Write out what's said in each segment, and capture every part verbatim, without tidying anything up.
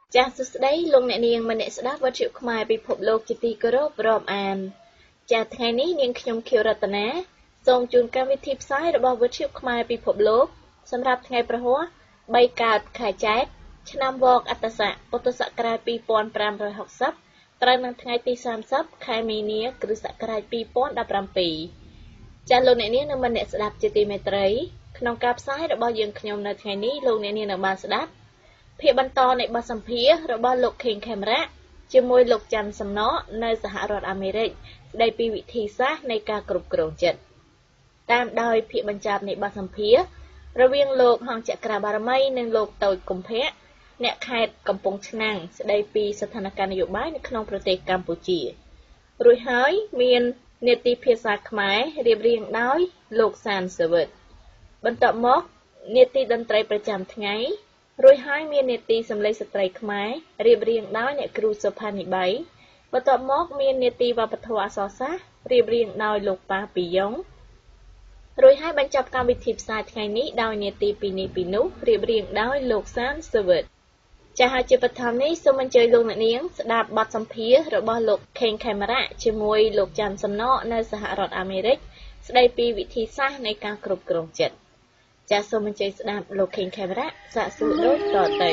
ចាសសួស្តីលោកអ្នកនាងម្នាក់ស្ដាប់វិទ្យុខ្មែរពិភពលោកជាទីគោរពរាប់អានចាសថ្ងៃនេះនាងខ្ញុំខៀវរតនាសូមជូនកម្មវិធីផ្សាយរបស់វិទ្យុខ្មែរពិភពលោកសម្រាប់ថ្ងៃប្រហ័សបីកើតខែចែកឆ្នាំវកអត្តស័កពុទ្ធសករាជពីរពាន់ប្រាំរយហកសិបត្រូវនឹងថ្ងៃទីសាមសិបខែមីនាគ្រិស្តសករាជពីរពាន់ដប់ប្រាំពីរចាសលោកអ្នកនាងនិងម្នាក់ស្ដាប់ជាទីមេត្រីក្នុងការផ្សាយរបស់យើងខ្ញុំនៅថ្ងៃនេះលោកអ្នកនាងនឹងបានស្ដាប់ភាគបន្តនៃបទសម្ភាសន៍របស់លោកខេងខេមរៈជាមួយលោកច័ន្ទសំណកនៅសហរដ្ឋអាមេរិកស្ដីពីវិធីសាស្ត្រនៃការគ្រប់គ្រងចិត្តតាមដោយភាគបញ្ចប់នៃបទសម្ភាសន៍រវាងលោកហងចក្រាបារមីនិងលោកតូចកុម្ភៈអ្នកខេត្តកំពង់ឆ្នាំងស្ដីពីស្ថានភាពនយោបាយនៅក្នុងប្រទេសកម្ពុជារួចហើយមាននេតិភាសាខ្មែររៀបរៀងដោយលោកសានសាវិតបន្ទាប់មកនេតិតន្ត្រីប្រចាំថ្ងៃរួចហើយមាននេតិសម្លេងស្ត្រីខ្មែររៀបរៀងដោយអ្នកគ្រូសុផានីបៃបន្ទាប់មកមាននេតិវប្បធម៌អក្សរសាស្ត្ររៀបរៀងដោយលោកប៉ាពីយ៉ុងរួចហើយបញ្ចប់កម្មវិធីផ្សាយថ្ងៃនេះដោយនេតិពីនេះពីនោះរៀបរៀងដោយលោកសានសាវិតចា៎ហើយជាបឋមនេះសូមអញ្ជើញលោកអ្នកនាងស្ដាប់បទសម្ភាសន៍របស់លោកខេងខេមរៈជាមួយលោកច័ន្ទសំណកនៅសហរដ្ឋអាមេរិកស្ដីពីវិធីសាស្ត្រនៃការគ្រប់គ្រងចិត្តចាសសូមអញ្ជើញស្ដាប់លោកខេងខេមរៈសាកសួរដូចតទៅ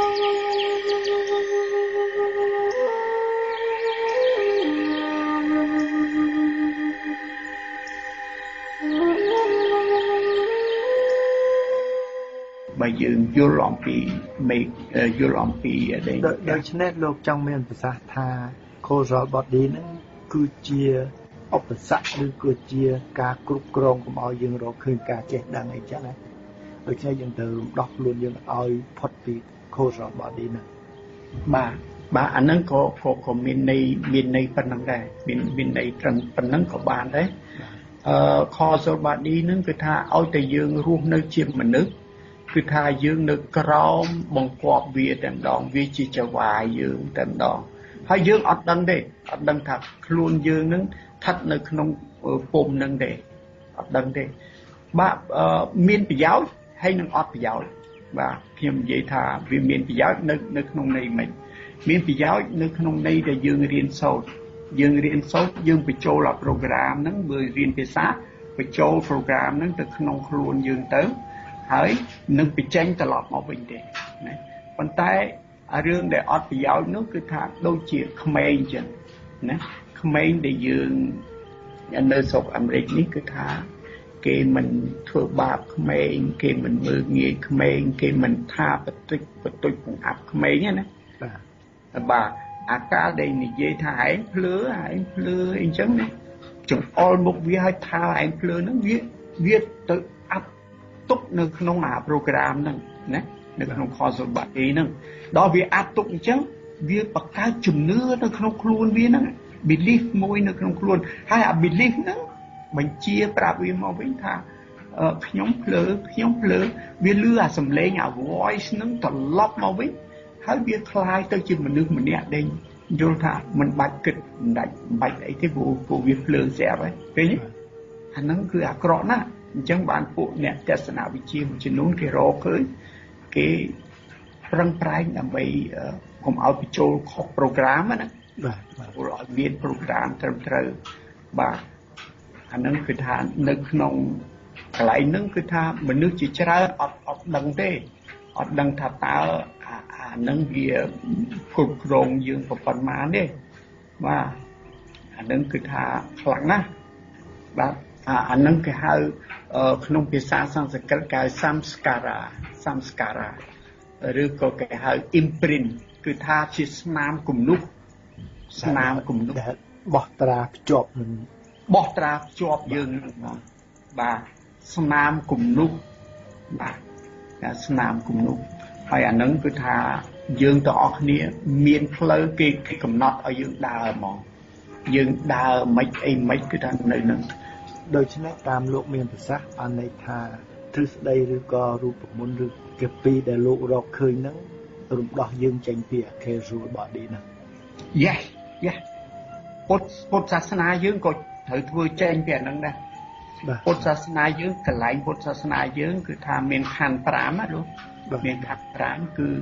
បើយើងយល់អំពីមេយល់អំពីដូច្នេះលោកចង់មានប្រសាសន៍ថា causal body ហ្នឹងគឺជាឧបសគ្គឬគឺជាការគ្រប់គ្រងកុំឲ្យយើងរកឃើញការចេះដឹងអីចឹងណាដូច្នេះយើងត្រូវរំដោះខ្លួនយើងឲ្យផុតពី causal body ហ្នឹងបាទបាទអាហ្នឹងក៏ក៏មានន័យមានន័យប៉ុណ្ណឹងដែរមានមានន័យត្រឹមប៉ុណ្ណឹងក៏បានដែរអឺ causal body ហ្នឹងគឺថាឲ្យតែយើងរស់នៅជាមនុស្សគឺថាយើងនៅក្រោមបង្គាប់វាតែម្ដងវាជាចង្វាយយើងតែម្ដងហើយយើងអត់ដឹងទេអត់ដឹងថាខ្លួនយើងនឹងស្ថិតនៅក្នុងពុំនឹងទេអត់ដឹងទេបាទមានប្រយោជន៍ហើយនឹងអត់ប្រយោជន៍បាទខ្ញុំនិយាយថាវាមានប្រយោជន៍នៅនៅក្នុងន័យមិនមានប្រយោជន៍នៅក្នុងន័យដែលយើងរៀនសូត្រយើងរៀនសូត្រយើងបញ្ចូលអា program ហ្នឹងមើលរៀនភាសាបញ្ចូល program ហ្នឹងទៅក្នុងខ្លួនយើងទៅហើយនឹងបញ្ចេញត្រឡប់មកវិញទេណាប៉ុន្តែរឿងដែលអត់ប្រយោជន៍នោះគឺថាដូចជាក្មេងចឹងណាក្មេងដែលយើងនៅស្រុកអាមេរិកនេះគឺថាគេមិនធ្វើបាបក្មេងគេមិនមើលងាយក្មេងគេមិនថាបន្តិចបន្តិចបង្អាប់ក្មេងណាបាទបាទអាកាលដែលនិយាយថាឯងភ្លឺឯងភ្លឺអីចឹងណាចង្អុលមុខវាឲ្យថាឯងភ្លឺហ្នឹងវាវាទៅអាប់ទុកនៅក្នុងអា program ហ្នឹងណានៅក្នុង causal body ហ្នឹងដល់វាអាប់ទុកអញ្ចឹងវាបង្កើតជំនឿនៅក្នុងខ្លួនវាហ្នឹង belief មួយនៅក្នុងខ្លួនហើយអា belief ហ្នឹងបញ្ជាប្រាប់វាមកវិញថាខ្ញុំភ្លើខ្ញុំភ្លើវាលឺអាសំឡេងអា voice ហ្នឹងត្រឡប់មកវិញហើយវាคล้ายទៅជាមនុស្សម្នាក់ដែលយល់ថាមិនបាច់គិតមិនដាច់មិនបាច់អីទេព្រោះព្រោះវាភ្លើស្រាប់ហើយឃើញទេអាហ្នឹងគឺអាក្រក់ណាស់អញ្ចឹងបានពួកអ្នកទស្សនវិជ្ជាមួយចំនួនគេរកឃើញគេប្រឹងប្រែងដើម្បីកុំឲ្យបញ្ចូលខុស program ណាបាទព្រោះឲ្យមាន program ត្រឹមត្រូវបាទអាហ្នឹងគឺថានៅក្នុងកន្លែងហ្នឹងគឺថាមនុស្សជាច្រើនអត់អត់ដឹងទេអត់ដឹងថាតើអាហ្នឹងវាគ្រប់គ្រងយើងប៉ុណ្ណាទេបាទអាហ្នឹងគឺថាខ្លាំងណាស់បាទអាហ្នឹងគេហៅក្នុងភាសាសំស្ក្រឹតគេហៅ samskara samskara ឬក៏គេហៅ imprint គឺថាជាស្នាមគំនុកស្នាមគំនុកបោះត្រាភ្ជាប់នឹងបោះត្រាភ្ជាប់យើងហ្នឹងបាទស្នាមគំនុកបាទស្នាមគំនុកហើយអាហ្នឹងគឺថាយើងទាំងអស់គ្នាមានផ្លូវគេគេកំណត់ឲ្យយើងដើរហ្មងយើងដើរមិនអីមិនគឺថានៅនឹងដូច្នេះតាមលោកមានប្រសាសន៍អន័យថាទ្រឹស្ដីឬក៏រូបមន្តឬកាពីដែលលោករកឃើញហ្នឹងរំដោះយើងចេញពី causal body ហ្នឹង Yes yes ពុទ្ធពុទ្ធសាសនាយើងក៏ត្រូវធ្វើចេញពីអាហ្នឹងដែរពុទ្ធសាសនាយើងកន្លែងពុទ្ធសាសនាយើងគឺថាមានខណ្ឌប្រាំណាលោកមានខណ្ឌប្រាំគឺ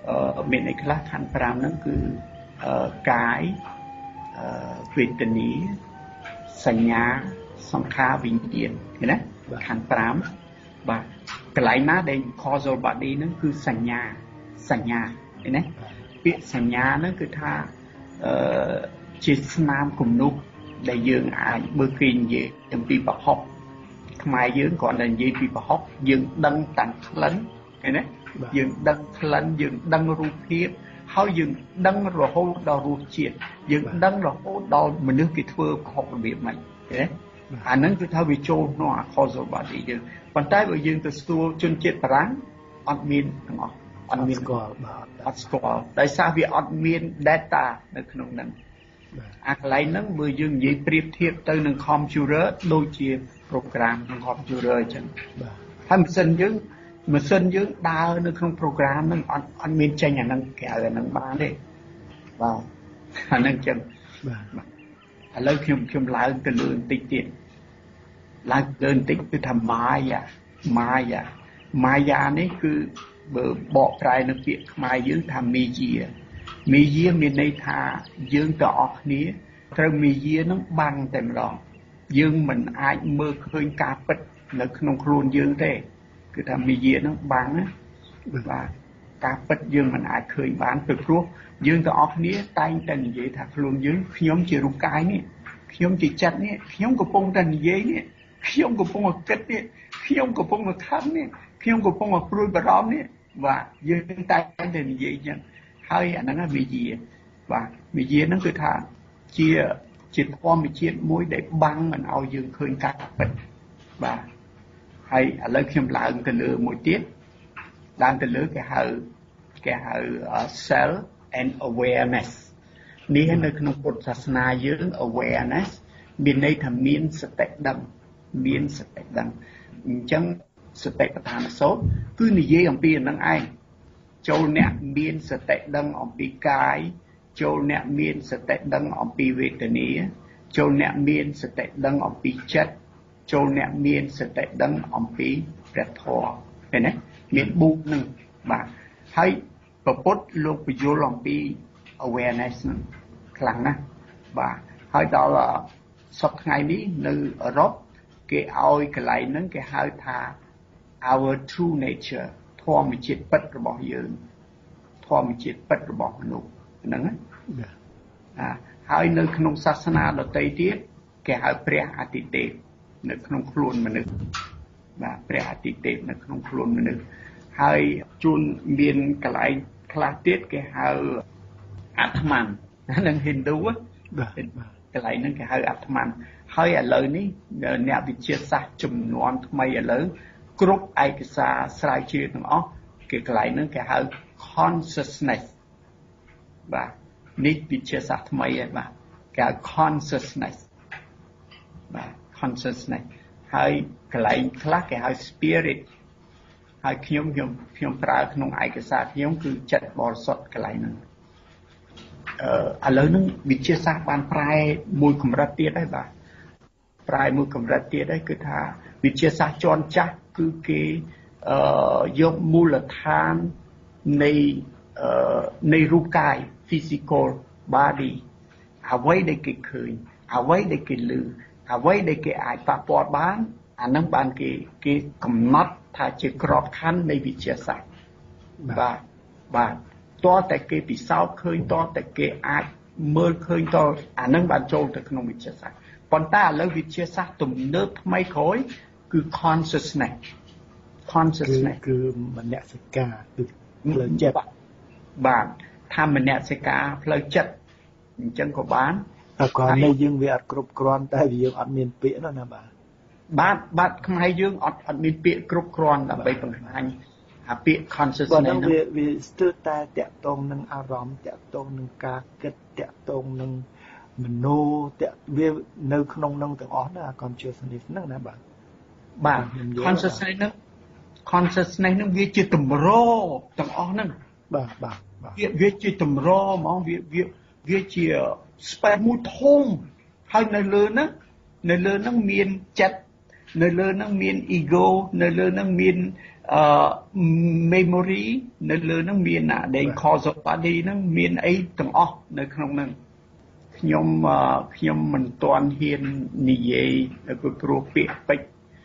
មានឯខ្លះខណ្ឌប្រាំហ្នឹងគឺកាយវេទនាសញ្ញាសង្ខារវិញ្ញាណឃើញណាខណ្ឌប្រាំបាទកន្លែងណាដែល causal body ហ្នឹងគឺសញ្ញាសញ្ញាឃើញណាពាក្យសញ្ញាហ្នឹងគឺថាអឺជាស្នាមគំនុះដែលយើងអាចមើលគេនិយាយអំពីប្រហុកខ្មែរយើងគ្រាន់តែនិយាយពីប្រហុកយើងដឹងតាំងក្លិនឃើញទេយើងដឹងក្លិនយើងដឹងរូបភាពហើយយើងដឹងរហូតដល់រសជាតិយើងដឹងរហូតដល់មនុស្សគេធ្វើប្រហុករបៀបម៉េចឃើញទេអាហ្នឹងគឺថាវាចូលក្នុងអា causal body យើងប៉ុន្តែបើយើងទៅស្គាល់ជនជាតិបារាំងអត់មានទាំងអស់អត់មានស្គាល់បាទអត់ស្គាល់ដោយសារវាអត់មាន data នៅក្នុងហ្នឹងអាកន្លែងហ្នឹងបើយើងនិយាយប្រៀបធៀបទៅនឹង computer ដូចជា program ក្នុង computer អញ្ចឹងបាទហើយម៉ាស៊ីនយើងម៉ាស៊ីនយើងដើរនៅក្នុង program ហ្នឹងអត់អត់មានចេញអាហ្នឹងក្រៅអាហ្នឹងបានទេបាទអាហ្នឹងអញ្ចឹងបាទឥឡូវខ្ញុំខ្ញុំឡើងទៅលើបន្តិចទៀតឡើងទៅបន្តិចគឺថាម៉ាយ៉ាម៉ាយ៉ាម៉ាយ៉ានេះគឺបើបកប្រែនៅពាក្យខ្មែរយើងថាមីយាមីយាមានន័យថាយើងទាំងអស់គ្នាត្រូវមីយានឹងបាំងតែម្ដងយើងមិនអាចមើលឃើញការពិតនៅក្នុងខ្លួនយើងទេគឺថាមីយានឹងបាំងណាបាទការពិតយើងមិនអាចឃើញបានព្រោះព្រោះយើងទាំងអស់គ្នាតែងតែនិយាយថាខ្លួនយើងខ្ញុំជារូបកាយនេះខ្ញុំជាចិត្តនេះខ្ញុំកំពុងតែនិយាយនេះខ្ញុំកំពុងតែគិតនេះខ្ញុំកំពុងតែខំនេះខ្ញុំកំពុងតែព្រួយបារម្ភនេះបាទយើងតែងតែនិយាយចឹងហើយអាហ្នឹងវិជាបាទវិជាហ្នឹងគឺថាជាជាធម្មជាតិមួយដែលបាំងមិនឲ្យយើងឃើញការពិតបាទហើយឥឡូវខ្ញុំឡើងទៅលើមួយទៀតឡើងទៅលើគេហៅគេហៅ self and awareness នេះនៅក្នុងពុទ្ធសាសនាយើង awareness មានន័យថាមានសតិដឹងមានសតិដឹងអញ្ចឹងសតិប្បដ្ឋានសូត្រគឺនិយាយអំពីអានឹងឯងចូលអ្នកមានសតិដឹងអំពីកាយចូលអ្នកមានសតិដឹងអំពីវេទនាចូលអ្នកមានសតិដឹងអំពីចិត្តចូលអ្នកមានសតិដឹងអំពីព្រះធម៌ឃើញទេមានប៊ូកនឹងបាទហើយព្រះពុទ្ធលោកបញ្យល់អំពី awareness ហ្នឹងខ្លាំងណាស់បាទហើយដល់សប្តាហ៍ថ្ងៃនេះនៅអឺរ៉ុបគេឲ្យកន្លែងហ្នឹងគេហៅថា our true nature ធម្មជាតិពិតរបស់យើងធម្មជាតិពិតរបស់មនុស្សហ្នឹងណាអាហើយនៅក្នុងសាសនាដទៃទៀតគេហៅព្រះអតិទេពនៅក្នុងខ្លួនមនុស្សបាទព្រះអតិទេពនៅក្នុងខ្លួនមនុស្សហើយជួនមានកន្លែងខ្លះទៀតគេហៅអាត្មាននឹងហិណ្ឌូបាទកន្លែងហ្នឹងគេហៅអាត្មានហើយឥឡូវនេះអ្នកវិទ្យាសាស្ត្រចំនួនថ្មីឥឡូវគ្រប់ឯកសារស្រាវជ្រាវទាំងអស់គេកន្លែងហ្នឹងគេហៅ consciousness បាទនេះវិទ្យាសាស្ត្រថ្មីហើយបាទគេហៅ consciousness បាទ consciousness ហើយកន្លែងខ្លះគេហៅ spirit ហើយខ្ញុំខ្ញុំខ្ញុំប្រើក្នុងឯកសារខ្ញុំគឺចិត្តបរិសុទ្ធកន្លែងហ្នឹងអឺឥឡូវហ្នឹងវិទ្យាសាស្ត្របានប្រែមួយកម្រិតទៀតហើយបាទប្រែមួយកម្រិតទៀតហើយគឺថាវិទ្យាសាស្ត្រជាន់ចាស់គឺគេអឺយកមូលដ្ឋាននៃអឺនៃរូបកាយ physical body អ្វីដែលគេឃើញអ្វីដែលគេឮអ្វីដែលគេអាចប៉ះពាល់បានអានឹងបានគេគេកំណត់ថាជាក្របខ័ណ្ឌនៃវិទ្យាសាស្ត្របាទបាទតើតែគេពិសោធន៍ឃើញតើតែគេអាចមើលឃើញតើអានឹងបានចូលទៅក្នុងវិទ្យាសាស្ត្រប៉ុន្តែឥឡូវវិទ្យាសាស្ត្រទំនើបថ្មីក្រោយគឺ consciousness consciousness គឺមនសិការគឺផ្លូវចិត្តបាទថាមនសិការផ្លូវចិត្តអញ្ចឹងក៏បានតែគាត់នៅយើងវាអត់គ្រប់គ្រាន់តែយើងអត់មានពាក្យនោះណាបាទបាទបាទខ្មែរយើងអត់អត់មានពាក្យគ្រប់គ្រាន់ដើម្បីបង្ហាញអាពាក្យ consciousness ហ្នឹងវាវាស្ទើរតែតាក់ទងនឹងអារម្មណ៍តាក់ទងនឹងការគិតតាក់ទងនឹងមโนតាក់វានៅក្នុងនឹងទាំងអស់ណា consciousness ហ្នឹងណាបាទបាទ consciousness ហ្នឹង consciousness ហ្នឹងវាជាតម្រទាំងអស់ហ្នឹងបាទបាទវាវាជាតម្រហ្មងវាវាវាជា space មួយធំហើយនៅលើហ្នឹងនៅលើហ្នឹងមានចិត្ត nơi lơ nó miên ego nơi lơ nó miên memory nơi lơ nó miên à để causal body nó miên ấy từng óc nơi không năng nhom nhom mình toàn hiền nị dây cái prophet bách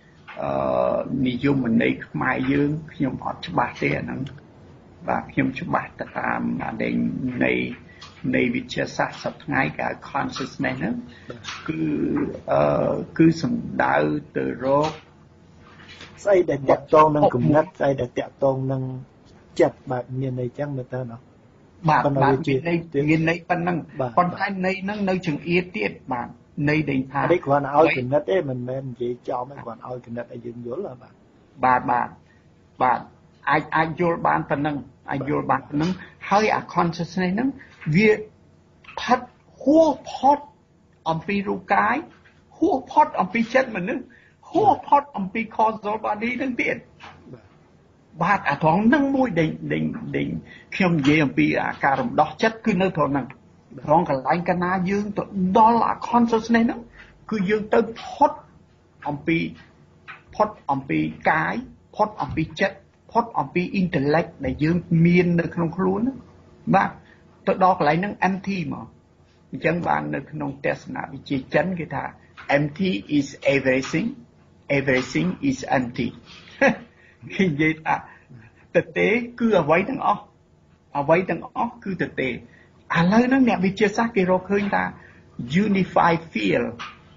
nị dung mình đây mai dương nhom họ chụp bát thế năng và nhom chụp bát tam để này nàyวิทยาศาสตร์สับง่ายกับ consciousness นั้นคือเอ่อคือสำดาวตัวโรคใส่แต่แตะตรงนั่งกลุ่มนัดใส่แต่แตะตรงนั่งจับแบบเมียในจังมาเตอร์เนาะบาทบาทในเมียในปันนั่งปันท้ายในนั่งในจึงเอียดเตี้ยบาทในเดินทางได้ก่อนเอากลุ่มนัดเอ้มันแม่นจีจอไม่ก่อนเอากลุ่มนัดไอ้ยืนยุ่งละบาทบาทบาทบาทไอไอโยบานปันนั่งไอโยบานปันนั่งให้อะ consciousness นั่งវាផាត់ហួសផុតអំពីរូបកាយហួសផុតអំពីចិត្តមនុស្សហួសផុតអំពី causal body នឹងទៀតបាទអាត្រង់ហ្នឹងមួយដែលដែលខ្ញុំនិយាយអំពីអាការរំដោះចិត្តគឺនៅត្រង់ហ្នឹងត្រង់កន្លែងកណាយើងទៅដល់អា consciousness ហ្នឹងគឺយើងទៅផុតអំពីផុតអំពីកាយផុតអំពីចិត្តផុតអំពី intellect ដែលយើងមាននៅក្នុងខ្លួនហ្នឹងបាទទៅដល់កន្លែងហ្នឹង empty មកអញ្ចឹងបាននៅក្នុងទស្សនវិជ្ជាចិនគេថា empty is everything everything is empty គេនិយាយថាទទេគឺអ្វីទាំងអស់អ្វីទាំងអស់គឺទទេឥឡូវហ្នឹងអ្នកវិទ្យាសាស្ត្រគេរកឃើញថា unified field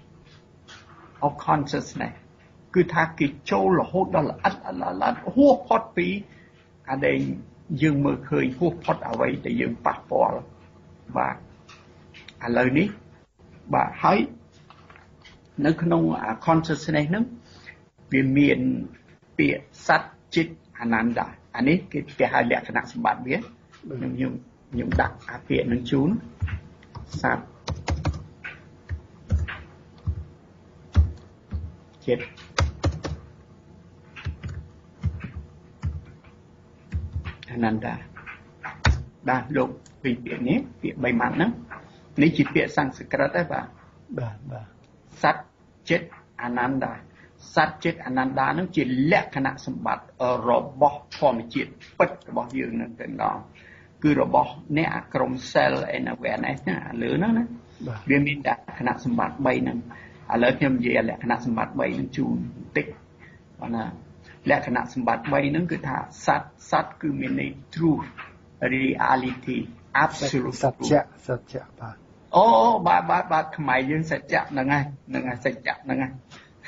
of consciousness គឺថាគេចូលរហូតដល់ល្អិតល្អិតហួសផុតពីអាដែលយើងមើលឃើញហួសផុតអ្វីដែលយើងប៉ះពាល់បាទឥឡូវនេះបាទហើយនៅក្នុង consciousness ហ្នឹងវាមានពាក្យសត្វចិត្តអនន្តអានេះគេគេហៅលក្ខណៈសម្បត្តិវាខ្ញុំខ្ញុំខ្ញុំដាក់អាពាក្យនឹងជូនសត្វចិត្តអនន្តបាទលោកពីពាក្យនេះពាក្យបីម៉ាត់ហ្នឹងនេះជាពាក្យសំស្ក្រឹតដែរបាទបាទបាទសត្វចិត្តអនន្តសត្វចិត្តអនន្តហ្នឹងជាលក្ខណៈសម្បត្តិរបស់ធម្មជាតិពិតរបស់យើងនឹងតែម្ដងគឺរបស់អ្នកអាក្រុម cell and awareness ណាលើហ្នឹងណាវាមានលក្ខណៈសម្បត្តិបីហ្នឹងឥឡូវខ្ញុំនិយាយលក្ខណៈសម្បត្តិបីហ្នឹងជូនបន្តិចបាទណាលក្ខណៈសម្បត្តិបីហ្នឹងគឺថាសត្វសត្វគឺមានន័យ truth reality absolute សច្ចៈសច្ចៈបាទអូបាទបាទបាទខ្មែរយើងសច្ចៈហ្នឹងហើយហ្នឹងហើយសច្ចៈហ្នឹងហើយ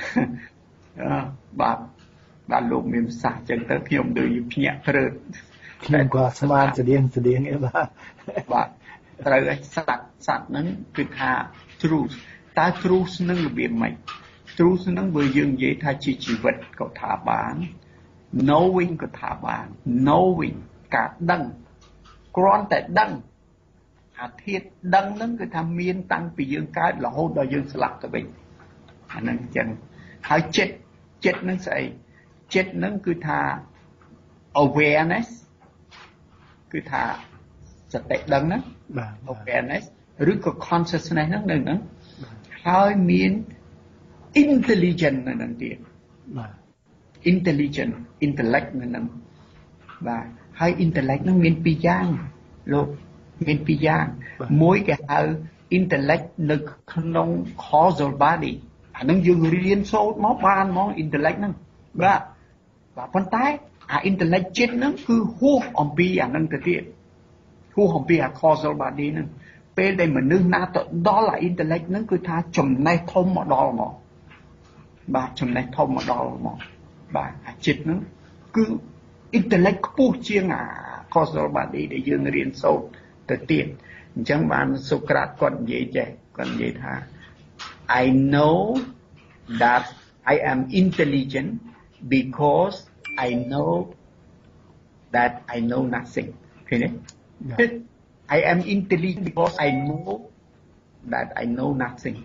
បាទបាទលោកមានប្រសាសន៍ចឹងទៅខ្ញុំដូចភ្ញាក់ព្រឹកខ្ញុំក៏ស្មានស្តៀងស្តៀងឯបាទបាទត្រូវឯសត្វសត្វហ្នឹងគឺថា truth តើ truth ហ្នឹងរបៀបម៉េច truth ហ្នឹងបើយើងនិយាយថាជាជីវិតក៏ថាបាន knowing ក៏ថាបាន knowing ការដឹងគ្រាន់តែដឹងអាធាតុដឹងហ្នឹងគឺថាមានតាំងពីយើងកើតរហូតដល់យើងស្លាប់ទៅវិញអាហ្នឹងអញ្ចឹងហើយចិត្តចិត្តហ្នឹងស្អីចិត្តហ្នឹងគឺថា awareness គឺថាសតិដឹងហ្នឹងបាទ awareness ឬក៏ consciousness ហ្នឹងនៅហ្នឹងហើយមាន intelligent នៅហ្នឹងទៀតបាទ intelligent intellect នៅហ្នឹងបាទហើយ intellect ហ្នឹងមានពីរយ៉ាងលោកមានពីរយ៉ាងមួយគេហៅ intellect នៅក្នុង causal body អាហ្នឹងយើងរៀនសូត្រមកបានមក intellect ហ្នឹងបាទបាទប៉ុន្តែអា intellect ចិត្តហ្នឹងគឺហួសអំពីអាហ្នឹងទៅទៀតហួសអំពីអា causal body ហ្នឹងពេលដែលមនុស្សណាទៅដល់អា intellect ហ្នឹងគឺថាចំណេះធំមកដល់មកបាទចំណេះធំមកដល់មកបាទអាចិត្តហ្នឹងគឺ intellect ខ្ពស់ជាងអា causal body ដែលយើងរៀនសូត្រទៅទៀតអញ្ចឹងបានសូក្រាតគាត់និយាយចេះគាត់និយាយថា I know that I am intelligent because I know that I know nothing ឃើញទេ I am intelligent because I know that I know nothing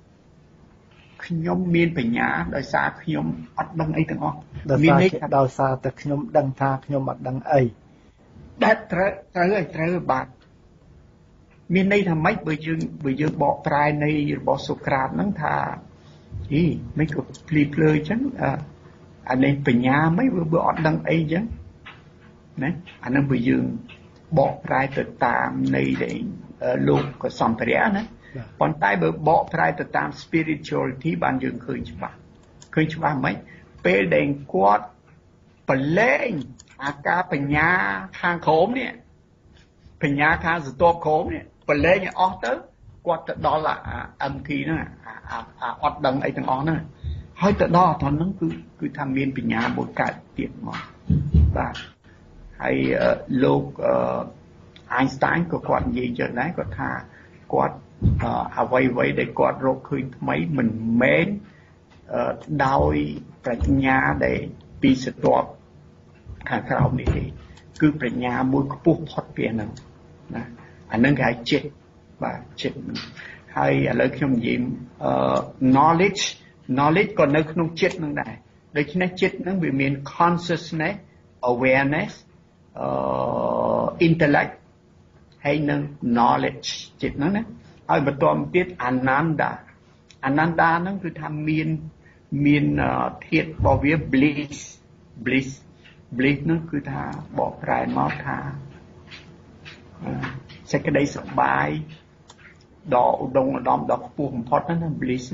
ខ្ញុំមានបញ្ញាដោយសារខ្ញុំអត់ដឹងអីទាំងអស់មានន័យថាដោយសារតែខ្ញុំដឹងថាខ្ញុំអត់ដឹងអីដែលត្រូវត្រូវហើយត្រូវបាទមានន័យថាម៉េចបើយើងបើយើងបកប្រែនៃរបស់សូក្រាតហ្នឹងថា ý mấy cái pli plơi chẳng à anh em về nhà mấy bữa bữa đăng ấy chứ nè anh em bây giờ bỏ ra từ tam này để lúc có xong phải nè còn tại bữa bỏ ra từ tam spirituality ban dương khơi chứ bà khơi chứ bà mấy pe đèn quạt bật lên à cả về nhà hàng khóm nè về nhà hàng từ to khóm nè bật lên nhà ó tới quạt đó là âm khí nữa à à ọt đằng ấy thằng ó nữa hơi từ đó thằng nó cứ cứ tham miên về nhà một cái tiền mà và hay lúc Einstein có quạt gì cho đấy có thà quạt à vay vay để quạt rồi khơi mấy mình mến đôiประญาđể bị sự toát hàng khảo này thì cứ ประญา môi của buộc thoát biển nào nè anh đang cái chết và chết hay ở đây không gì knowledge knowledge còn nơi không chết năng đại đây chính là chết năng bị miền consciousness awareness uh, intellect hay năng knowledge chết năng đấy hay mà toàn tiết ananda ananda nó cứ tham miên miên thiệt bỏ vía bliss bliss bliss nó cứ tha bỏ trái máu tha sẽ cái đây sập bài đỏ đông đom đỏ buồn thoát nó là bliss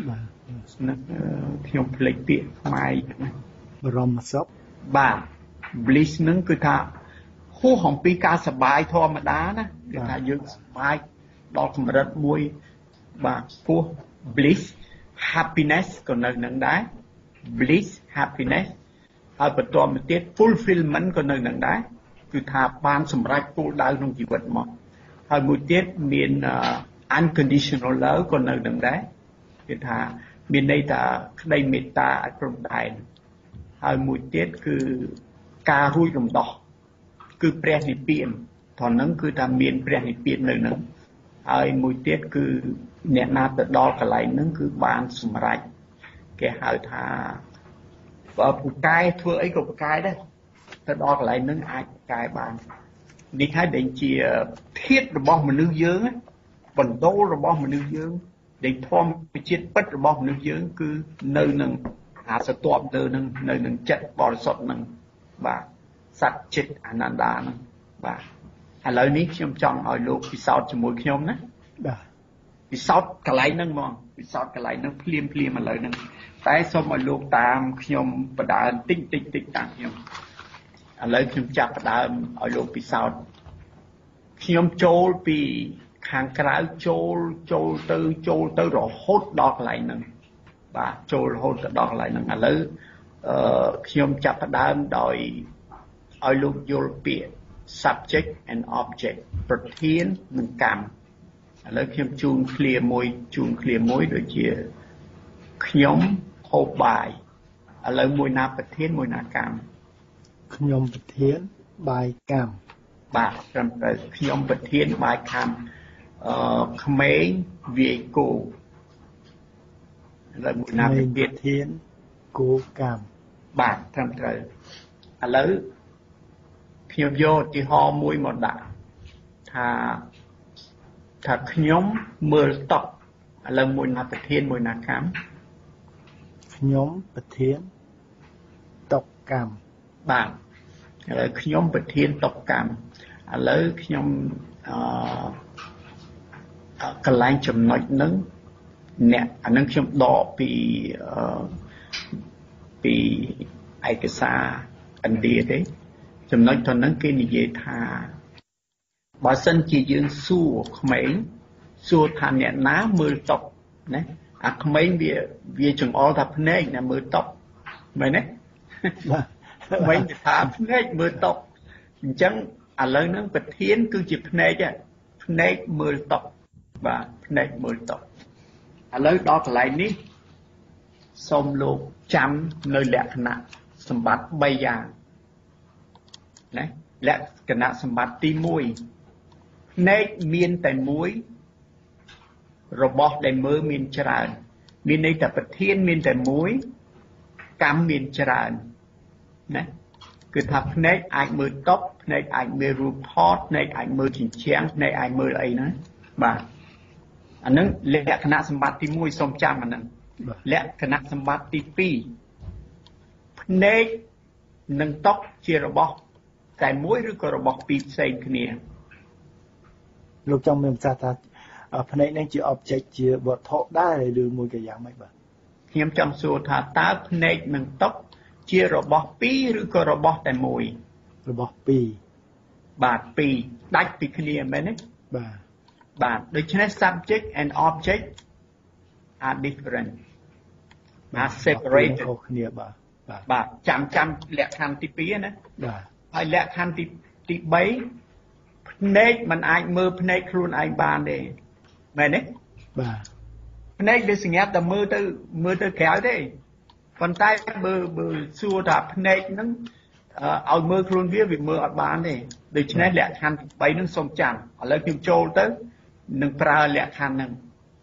nó theo lệ tiện mai rom sop bà bliss nó cứ tha khu hồng pi ca sập bài thôi mà đá nè cứ tha dương bài đỏ cầm rất mùi bà khu bliss happiness còn nơi nâng đá bliss happiness hay bật toàn một tiết fulfillment còn nơi nâng đá cứ thà ban sầm rạch cô đau trongជីវិតមកហើយមួយទៀតមាន unconditional love còn nơi nâng đáគឺថាមានន័យថាក្តីមេត្តាអត់ព្រំដែនហើយមួយទៀតគឺការរួចរំដោះគឺព្រះនិព្វានត្រង់ហ្នឹងគឺថាមានព្រះនិព្វាននៅហ្នឹងហើយមួយទៀតគឺអ្នកណាទៅដល់កន្លែងហ្នឹងគឺបានសម្រេចគេហៅថាបើពូកែធ្វើអីក៏ពូកែដែរទៅដល់កន្លែងហ្នឹងអាចពូកែបាននេះហើយដែលជាធាតុរបស់មនុស្សយើងបន្ទោលរបស់មនុស្សយើងដែលធម្មជាតិពិតរបស់មនុស្សយើងគឺនៅនឹងអាសត្វទៅនឹងនៅនឹងចិត្តបរិសុទ្ធហ្នឹងបាទសត្វចិត្តអានន្តាហ្នឹងបាទឥឡូវនេះខ្ញុំចង់ឲ្យលោកពិសោធន៍ជាមួយខ្ញុំណាបាទពិសោធន៍កន្លែងហ្នឹងហ្មងពិសោធន៍កន្លែងហ្នឹងភ្លាមភ្លាមឥឡូវហ្នឹងតែសូមឲ្យលោកតាមខ្ញុំបដើមតិចតិចតិចតាមខ្ញុំឥឡូវខ្ញុំចាប់បដើមឲ្យលោកពិសោធន៍ខ្ញុំចូលពីខាងក្រៅចូលចូលទៅចូលទៅរហូតដល់កន្លែងហ្នឹងបាទចូលរហូតទៅដល់កន្លែងហ្នឹងឥឡូវអឺខ្ញុំចាប់បដើមដោយឲ្យលោកយល់ពាក្យ subject and object ប្រធាននិងកម្មឥឡូវខ្ញុំជូនឃ្លាមួយជូនឃ្លាមួយដូចជាខ្ញុំហូបបាយឥឡូវមួយណាប្រធានមួយណាកម្មខ្ញុំប្រធានបាយកម្មបាទត្រឹមត្រូវខ្ញុំប្រធានបាយកម្មអឺក្មេងវាយគោឥឡូវមួយណាប្រធានគោកម្មបាទត្រឹមត្រូវឥឡូវខ្ញុំយកឧទាហរណ៍មួយមកដាក់ថាថាខ្ញុំមើលតុកឥឡូវមួយណាប្រធានមួយណាកម្មខ្ញុំប្រធានតុកកម្មបាទឥឡូវខ្ញុំប្រធានតុកកម្មឥឡូវខ្ញុំអឺកន្លែងចំណុចហ្នឹងអ្នកអានឹងខ្ញុំដកពីអឺពីឯកសារឥណ្ឌាទេចំណុចហ្នឹងគេនិយាយថាបើសិនជាយើងសួរក្មេងសួរថាអ្នកណាមើលតុកណាអាក្មេងវាវាចង្អុលថាភ្នែកណាមើលតុកមែនទេបាទវិញថាភ្នែកមើលតុកអញ្ចឹងឥឡូវហ្នឹងប្រធានគឺជាភ្នែកហ្នឹងភ្នែកមើលតុកបាទភ្នែកមើលតុកឥឡូវដល់កន្លែងនេះសូមលោកចាំនៅលក្ខណៈសម្បត្តិបីយ៉ាងណាលក្ខណៈសម្បត្តិទីមួយភ្នែកមានតែមួយរបស់ដែលមើលមានច្រើនមានន័យថាប្រធានមានតែមួយកម្មមានច្រើនណាគឺថាភ្នែកអាចមើលតុកភ្នែកអាចមើលរូបថតភ្នែកអាចមើលជញ្ជាំងភ្នែកអាចមើលអីណាបាទអានឹងលក្ខណៈសម្បត្តិទីមួយសូមចាំអានឹង lẽ khả năng sầm bát tí pi nê nâng tóc chia rồi bỏ tại mũi rồi có rồi bỏ pi xây cái này lúc trong mình ra ta phần này nên chỉ object chia bọt thọ đa để đưa một cái dạng mấy bạn hiếm trong số thà ta phần này nâng tóc chia rồi bỏ pi rồi có rồi bỏ tại mũi rồi bỏ pi bát pi đạch pi cái này mấy nè bà bát đối với subject and object are different are separated bà chạm chạm lẹ khăn tí pía nè hay lẹ khăn tí tí bấy nét mình ai mơ nét luôn ai bàn để mày nè bà nét để sinh nhật tầm mơ từ mơ từ kéo đấy còn tay bơ bơ xua đạp nét nó ao mơ luôn viết vì mơ ở bàn này để cho nên lẹ khăn bấy nó xong chạm ở lấy kim châu tới nâng pra lẹ khăn nâng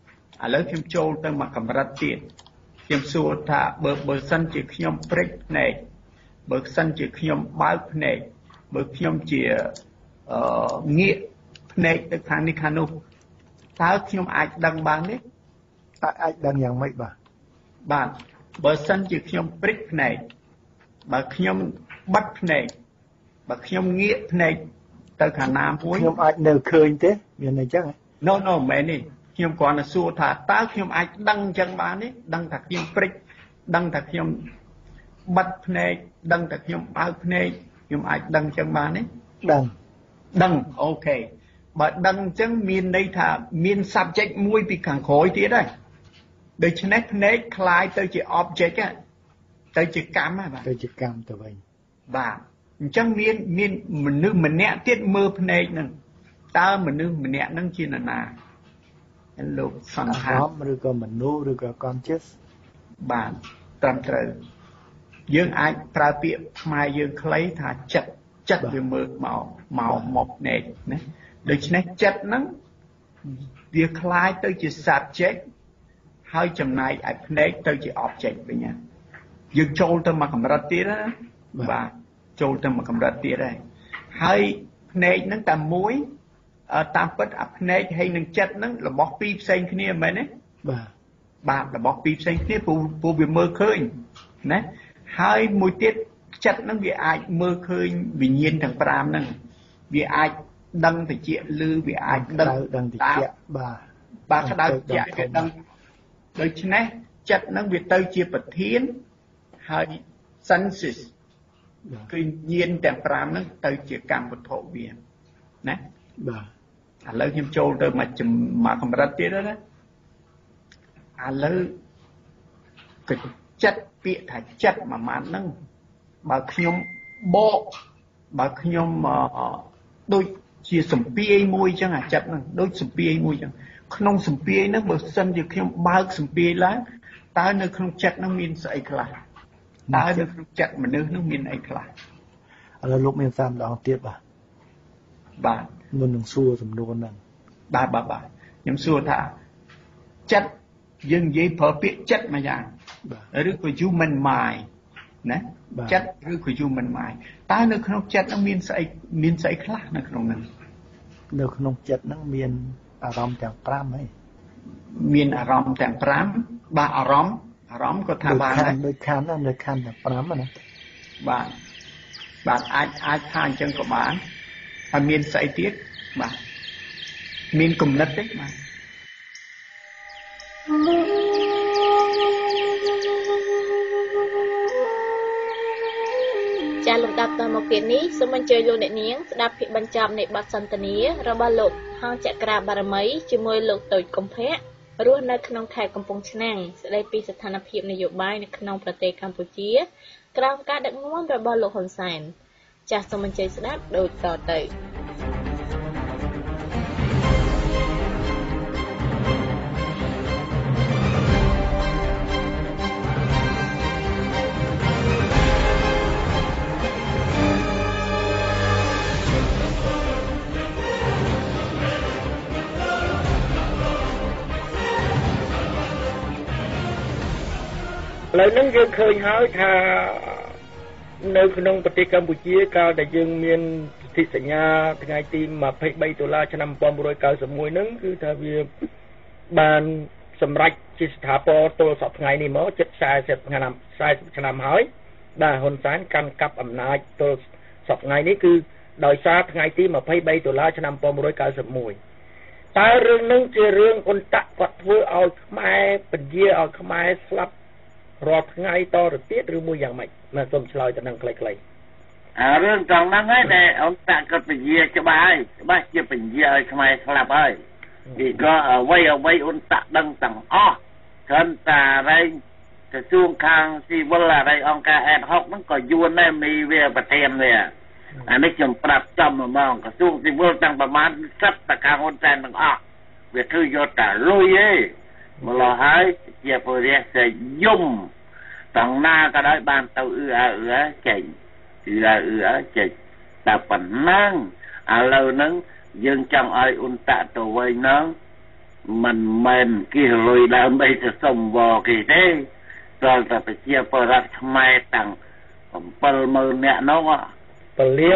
ở lấy kim châu tới mà cầm rát tiềnខ្ញុំសួរថាបើបើសិនជាខ្ញុំព្រិចភ្នែកបើសិនជាខ្ញុំបើកភ្នែកបើខ្ញុំជាអឺងាកភ្នែកទៅខាងនេះខាងនោះតើខ្ញុំអាចដឹងបានទេតើអាចដឹងយ៉ាងម៉េចបាទបាទបើសិនជាខ្ញុំព្រិចភ្នែកបើខ្ញុំបិទភ្នែកបើខ្ញុំងាកភ្នែកទៅខាងណាមួយខ្ញុំអាចនៅឃើញទេមានអញ្ចឹង No no មែនទេខ្ញុំគ្រាន់តែសួរថាតើខ្ញុំអាចដឹងអញ្ចឹងបានទេដឹងថាខ្ញុំព្រិចដឹងថាខ្ញុំបិទភ្នែកដឹងថាខ្ញុំបើកភ្នែកខ្ញុំអាចដឹងអញ្ចឹងបានទេដឹងដឹងអូខេបើដឹងអញ្ចឹងមានន័យថាមាន subject មួយពីខាងក្រោយទៀតហើយដូច្នេះភ្នែកคล้ายទៅជា object ទៅជាកម្មហើយបាទទៅជាកម្មទៅវិញបាទអញ្ចឹងមានមានមនុស្សម្នាក់ទៀតមើលភ្នែកហ្នឹងតើមនុស្សម្នាក់ហ្នឹងជានរណាលោកសង្ខារឬក៏មនុស្សឬក៏ conscious បាទត្រឹមត្រូវយើងអាចប្រើពាក្យខ្មែរយើងខ្លីថាចិត្តចិត្តវាមើលមកមកមកភ្នែកណាដូច្នេះចិត្តហ្នឹងវាคล้ายទៅជា subject ហើយចំណែកឯភ្នែកទៅជា object វិញណាយើងចូលទៅមកកម្រិតទៀតណាបាទចូលទៅមកកម្រិតទៀតហើយហើយភ្នែកហ្នឹងតែមួយតាមពិតអាភ្នែកហើយនឹងចិត្តហ្នឹងរបស់ពីរផ្សេងគ្នាមែនទេបាទបាទរបស់ពីរផ្សេងគ្នាព្រោះព្រោះវាមើលឃើញណាហើយមួយទៀតចិត្តហ្នឹងវាអាចមើលឃើញវិញ្ញាណទាំងប្រាំហ្នឹងវាអាចដឹងតិចឬវាអាចដឹងដឹងតិចបាទបាទក្តៅតិចវាដឹងដូច្នេះចិត្តហ្នឹងវាទៅជាប្រធានហើយ senses គឺញាណទាំងប្រាំហ្នឹងទៅជាកម្មវត្ថុវាណាបាទឥឡូវខ្ញុំចូលទៅមកមកកម្រិតទៀតណាឥឡូវគឺចិត្តពាក្យថាចិត្តមួយម៉ាត់ហ្នឹងបើខ្ញុំបកបើខ្ញុំដូចជាសម្ពាយមួយអញ្ចឹងអាចិត្តហ្នឹងដូចសម្ពាយមួយអញ្ចឹងក្នុងសម្ពាយហ្នឹងបើសិនជាខ្ញុំបើកសម្ពាយឡើងតើនៅក្នុងចិត្តហ្នឹងមានស្អីខ្លះតើនៅក្នុងចិត្តមនុស្សហ្នឹងមានអីខ្លះឥឡូវលោកមានសាម្ដងទៀតបាទបាទមុននឹងសួរសំណួរហ្នឹងបាទបាទបាទខ្ញុំសួរថាចិត្តយើងនិយាយប្រើពាក្យចិត្តមួយយ៉ាងឬក៏ human mind ណាចិត្តឬក៏ human mind តើនៅក្នុងចិត្តហ្នឹងមានស្អីមានស្អីខ្លះនៅក្នុងហ្នឹងនៅក្នុងចិត្តហ្នឹងមានអារម្មណ៍ទាំងប្រាំហីមានអារម្មណ៍ទាំងប្រាំបាទអារម្មណ៍អារម្មណ៍ក៏ថាបានដែរដូចខណ្ឌនៅខណ្ឌទាំងប្រាំណាបាទបាទអាចអាចថាអញ្ចឹងក៏បានហើយមានស្អីទៀតបាទមានគំនិតទេបាទចាលំដាប់តមកទៀតនេះសូមអញ្ជើញលោកអ្នកនាងស្ដាប់ភាគបញ្ចប់នៃបទសន្ទនារបស់លោកហងចក្រាបារមីជាមួយលោកតូចកុម្ភៈរស់នៅក្នុងខេត្តកំពង់ឆ្នាំងស្ដីពីស្ថានភាពនយោបាយនៅក្នុងប្រទេសកម្ពុជាក្រោមការដឹកនាំរបស់លោកហ៊ុនសែនចាសសូមអញ្ជើញស្ដាប់ដូចតទៅឥឡូវហ្នឹងយើងឃើញហើយថានៅក្នុងប្រទេសកម្ពុជាកាលដែលយើងមានសិទ្ធិសញ្ញាថ្ងៃទីម្ភៃបីដុល្លារឆ្នាំnineteen ninety-oneហ្នឹងគឺថាវាបានសម្រេចជាស្ថាពរទល់សប្តាហ៍ថ្ងៃនេះមកជិត40ឆ្នាំ40ឆ្នាំហើយបាទហ៊ុនសែនកាន់កាប់អំណាចទល់សប្តាហ៍ថ្ងៃនេះគឺដោយសារថ្ងៃទី23តុលាឆ្នាំ1991តើរឿងនឹងជារឿងអ៊ុនតាក់គាត់ធ្វើឲ្យខ្មែរពជាឲ្យខ្មែរស្លាប់រាល់ថ្ងៃតទៅទៀតឬមួយយ៉ាងម៉េចមកសូមឆ្លើយទៅនឹងខ្លីៗអារឿងត្រង់ហ្នឹងហើយដែលអ៊ុនតាក់គាត់ពជាច្បាស់ហើយច្បាស់ជាពជាឲ្យខ្មែរស្លាប់ហើយពីក៏អ្វីអ្វីអ៊ុនតាក់ដឹងទាំងអស់គ្រាន់តែរែងក្រសួងខាងស៊ីវិលอะไรអង្គការ ad hoc ហ្នឹងក៏យួនដែរមានវាប្រធានវាអានេះខ្ញុំប្រាប់ចំហ្មងក្រសួងស៊ីវិលទាំងប្រមាណសិតតខាងហ៊ុនសែនទាំងអស់វាគឺយកតែលុយឯងមកលោះហើយជាពរិះសេយំទាំងណាក៏ដោយបានទៅអឺអើអឺចេញអឺអើអឺចេញតែប៉ុណ្ណឹងឥឡូវហ្នឹងយើងចង់ឲ្យអ៊ុនតាក់ទៅវិញហ្នឹងមិនមែនគេលុយដើម្បីទៅសុំវគេទេស្គាល់តែប្រជាពលរដ្ឋខ្មែរទាំង70000នាក់នោះពលាន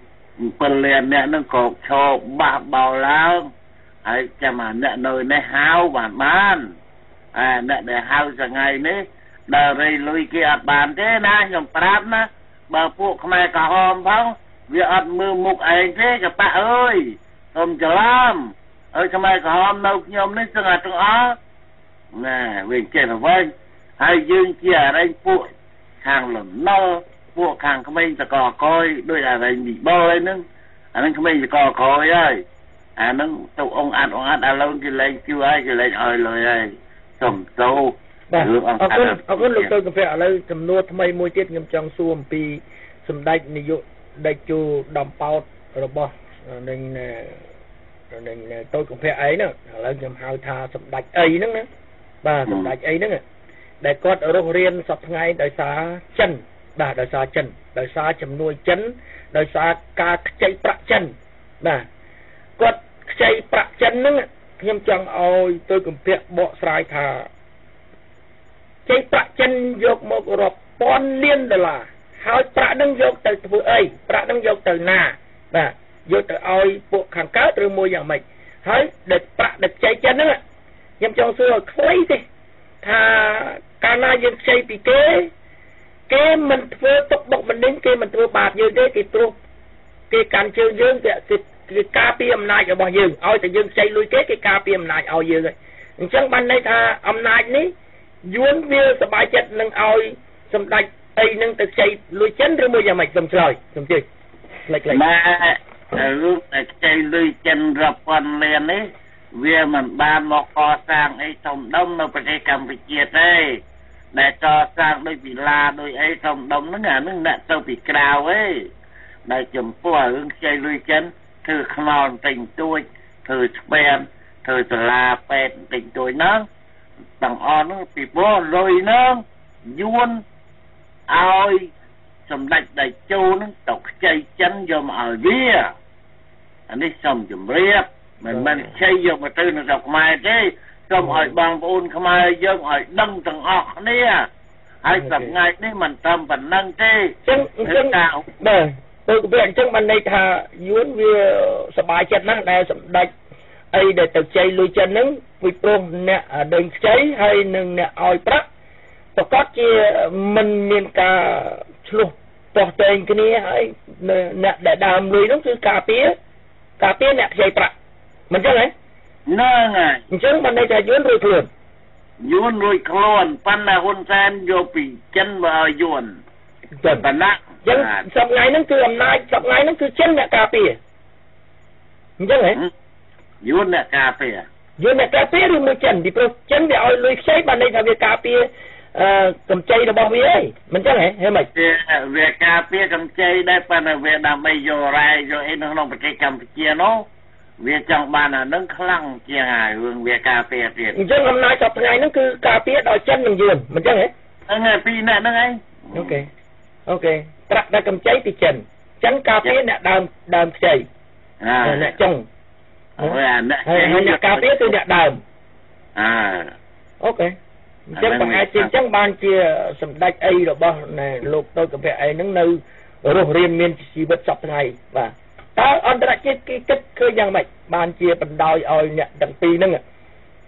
7លានអ្នកនឹងក៏ឈោបាសបោឡើងហើយចាំអាអ្នកនៅនេះហៅបានបានអាអ្នកដែលហៅថ្ងៃនេះដល់រៃលុយគេអត់បានទេណាខ្ញុំប្រាប់ណាបើពួកខ្មែរក្រហមផងវាអត់មើលមុខឯងទេកប៉ាអើយសូមច្រឡំអើយខ្មែរក្រហមនៅខ្ញុំនេះទាំងអស់ទាំងអស់ណាវិញចេះទៅវិញហើយយើងជាអរិញពួកខាងលំណុលពួកខាងក្មេងតកកយដោយអរិញវិបុលអីហ្នឹងអាហ្នឹងក្មេងតកកយហើយអាហ្នឹងទៅអង្គអាត់អង្គអាត់ឥឡូវគេលែងជឿហើយគេលែងឲ្យលុយហើយសុំទោបាទអរគុណអរគុណលោកទៅកាហ្វេឥឡូវចំនួនថ្មីមួយទៀតខ្ញុំចង់សួរអំពីសម្ដេចនាយកដេជោដំប៉ោតរបស់នឹងនឹងទៅកាហ្វេអីហ្នឹងឥឡូវខ្ញុំហៅថាសម្ដេចអីហ្នឹងណាបាទសម្ដេចអីហ្នឹងដែលគាត់រស់រៀនសប្តាហ៍ថ្ងៃដោយសារចិនបាទដោយសារចិនដោយសារជំនួយចិនដោយសារការខ្ចីប្រាក់ចិនបាទគាត់ខ្ចីប្រាក់ចិនហ្នឹងខ្ញុំចង់ឲ្យទៅកម្ពុជាបកស្រាយថាខ្ចីប្រាក់ចិនយកមករាប់ពាន់លានដុល្លារហើយប្រាក់ហ្នឹងយកទៅធ្វើអីប្រាក់ហ្នឹងយកទៅណាបាទយកទៅឲ្យពួកខាងកើតឬមួយយ៉ាងម៉េចហើយដែលប្រាក់ដែលខ្ចីចិនហ្នឹងខ្ញុំចង់សួរឲ្យខ្លីទេថាកាលណាយើងខ្ចីពីគេគេមិនធ្វើទុកបុកម្នេញគេមិនធ្វើបាបយើងទេគេព្រោះគេកាន់ជើងយើងគេគេការពារអំណាចរបស់យើងឲ្យតែយើងខ្ចីលុយគេគេការពារអំណាចឲ្យយើងហើយអញ្ចឹងបានន័យថាអំណាចនេះយួនវាសប្បាយចិត្តនឹងឲ្យសម្ដេចអីនឹងទៅខ្ចីលុយចិនឬមួយយ៉ាងម៉េចសូមឆ្លើយសូមជឿខ្លីៗបាទរូបតែខ្ចីលុយចិនរាប់ពាន់លាននេះវាមិនបានមកកសាងអីធំដុំនៅប្រទេសកម្ពុជាទេដែលកសាងដោយវិឡាដោយអីធំដុំហ្នឹងអាហ្នឹងអ្នកទៅពីក្រៅឯងដែលចំពោះរឿងខ្ចីលុយចិនធ្វើខ្នល់តិចតួចធ្វើស្ពានធ្វើសាលាពេទ្យតិចតួចហ្នឹងទាំងអស់ហ្នឹងពីព្រោះលុយហ្នឹងយួនឲ្យសម្ដេចដេជោហ្នឹងទៅខ្ចីចិនយកមកឲ្យវាអានេះសូមជម្រាបមិនមែនខ្ចីយកមកទៅនៅស្រុកខ្មែរទេសូមឲ្យបងប្អូនខ្មែរយើងឲ្យដឹងទាំងអស់គ្នាហើយសប្តាហ៍នេះមិនត្រឹមប៉ុណ្្នឹងទេអញ្ចឹងអញ្ចឹងបាទទៅវាអញ្ចឹងបានន័យថាយួនវាសប្បាយចិត្តណាស់ដែលសម្ដេចអីដែលទៅខ្ចីលុយចិនហ្នឹងពីព្រោះអ្នកដេញខ្ចីហើយនឹងអ្នកឲ្យប្រាក់ប្រកាសជាមិនមានការឆ្លោះទាស់តែងគ្នាហើយអ្នកដែលដើមលុយហ្នឹងគឺការពារការពារអ្នកខ្ចីប្រាក់មិនចឹងហ៎ហ្នឹងហើយអញ្ចឹងបានន័យថាយួនរួចខ្លួនយួនរួចខ្លួនប៉ុន្តែហ៊ុនសែនយកពីចិនមកឲ្យយួនតែប៉ុណ្ណាអញ្ចឹងសប្តាហ៍ហ្នឹងគឺអំណាចសប្តាហ៍ហ្នឹងគឺចិនអ្នកការពារអញ្ចឹងហ៎យួនអ្នកការពារយួនអ្នកការពារឬមួយចិនពីព្រោះចិនវាឲ្យលុយខ្ចីបានន័យថាវាការពារអឺកម្ចីរបស់វាអីមិនចឹងហ៎ហេម៉េចវាការពារកម្ចីដែរប៉ុន្តែវាដើម្បីយករ៉ែយកអីនៅក្នុងប្រទេសកម្ពុជានោះវាចង់បានអានឹងខ្លាំងជាងហើយរឿងវាការពារទៀតអញ្ចឹងអំណាចសប្តាហ៍ហ្នឹងគឺការពារដោយចិននិងយួនមិនចឹងហ៎ហ្នឹងហើយពីរអ្នកហ្នឹងឯងអូខេអូខេប្រាក់ដែលកម្ចីពីចិនចិនការពារអ្នកដើមដើមខ្ចីអ្នកចុងហើយអាអ្នកអ្នកការពារគឺអ្នកដើមអើអូខេអញ្ចឹងប្រហែលជាអញ្ចឹងបានជាសម្ដេចអីរបស់លោកទៅកាហ្វេអីហ្នឹងនៅរស់រៀនមានជីវិតសពថ្ងៃបាទតើអន្តរជាតិគេគិតឃើញយ៉ាងម៉េចបានជាបណ្ដោយឲ្យអ្នកទាំងពីរហ្នឹង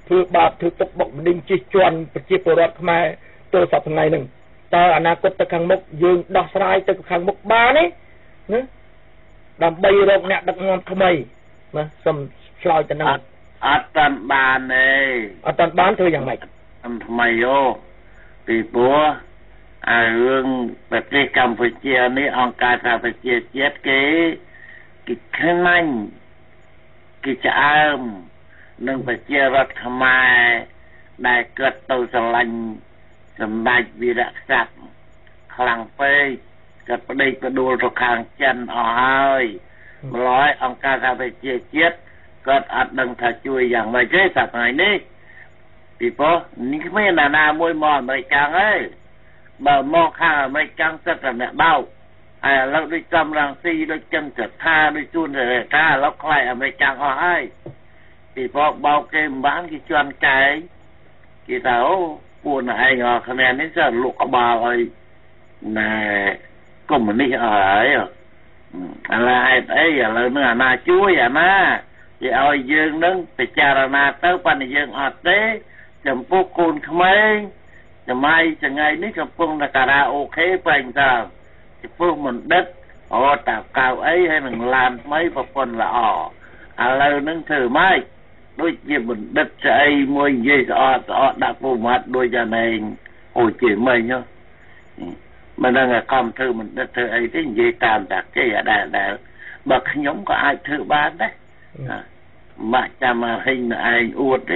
ធ្វើបាបធ្វើទុកបុកម្នេញជិះជាន់ប្រជាពលរដ្ឋខ្មែរទល់សប្តាហ៍ថ្ងៃហ្នឹងតើអនាគតទៅខាងមុខយើងដោះស្រាយទៅខាងមុខបានទេណាដើម្បីរកអ្នកដឹកនាំថ្មីណាសូមឆ្លើយទៅនឹងអត់តាន់បានទេអត់តាន់បានធ្វើយ៉ាងម៉េចថ្មីយោពីព្រោះអារឿងប្រទេសកម្ពុជានេះអង្គការសហប្រជាជាតិគេគេខ្លាញ់គេឆ្អើមនឹងប្រជារដ្ឋខ្មែរដែលកើតទៅស្រឡាញ់សម្ដេចវីរក្សត្រខ្លាំងពេកគាត់ប្តីប្រដួលទៅខាងចិនអស់ហើយម្ល៉េះអង្គការសហប្រជាជាតិគាត់អត់ដឹងថាជួយយ៉ាងម៉េចទេសប្តាហ៍នេះពីព្រោះនេះគ្មានណាណាមួយមកអាមេរិកកាំងទេបើមកខាងអាមេរិកកាំងសិតតែអ្នកបោកហើយឥឡូវដូចកំរងស៊ីដូចចិនចថាដូចជួនតែថាឥឡូវខ្លាយអាមេរិកកាំងអស់ហើយពីព្រោះបោកគេមិនបានគេជន់កែគេថាអូពួកណែឯងអស់គ្នានេះសើលក់ក្បាលឲ្យណែកុំនេះអស់ហើយអាឡែហេតុអីឥឡូវនឹងអាណាជួយអាណាគេឲ្យយើងនឹងពិចារណាទៅប៉ុន្តែយើងអត់ទេចំពោះកូនក្មេងសម័យថ្ងៃនេះកំពុងតែការ៉ាអូខេបែងតើចំពោះមណ្ឌិតអូតាកៅអីហើយនឹងឡានថ្មីប្រពន្ធល្អឥឡូវនឹងធ្វើម៉េចដូចជាបណ្ឌិតស្អីមួយនិយាយស្អត់ស្អត់ដាក់ពុំមាត់ដូចយ៉ាងណែអូជាមិញមិនដឹងថាខំធ្វើបណ្ឌិតធ្វើអីទេនិយាយតាមតាគេអត់ដែលដែលបើខ្ញុំក៏អាចធ្វើបានដែរមកចាំមកហិញឯងអួតទេ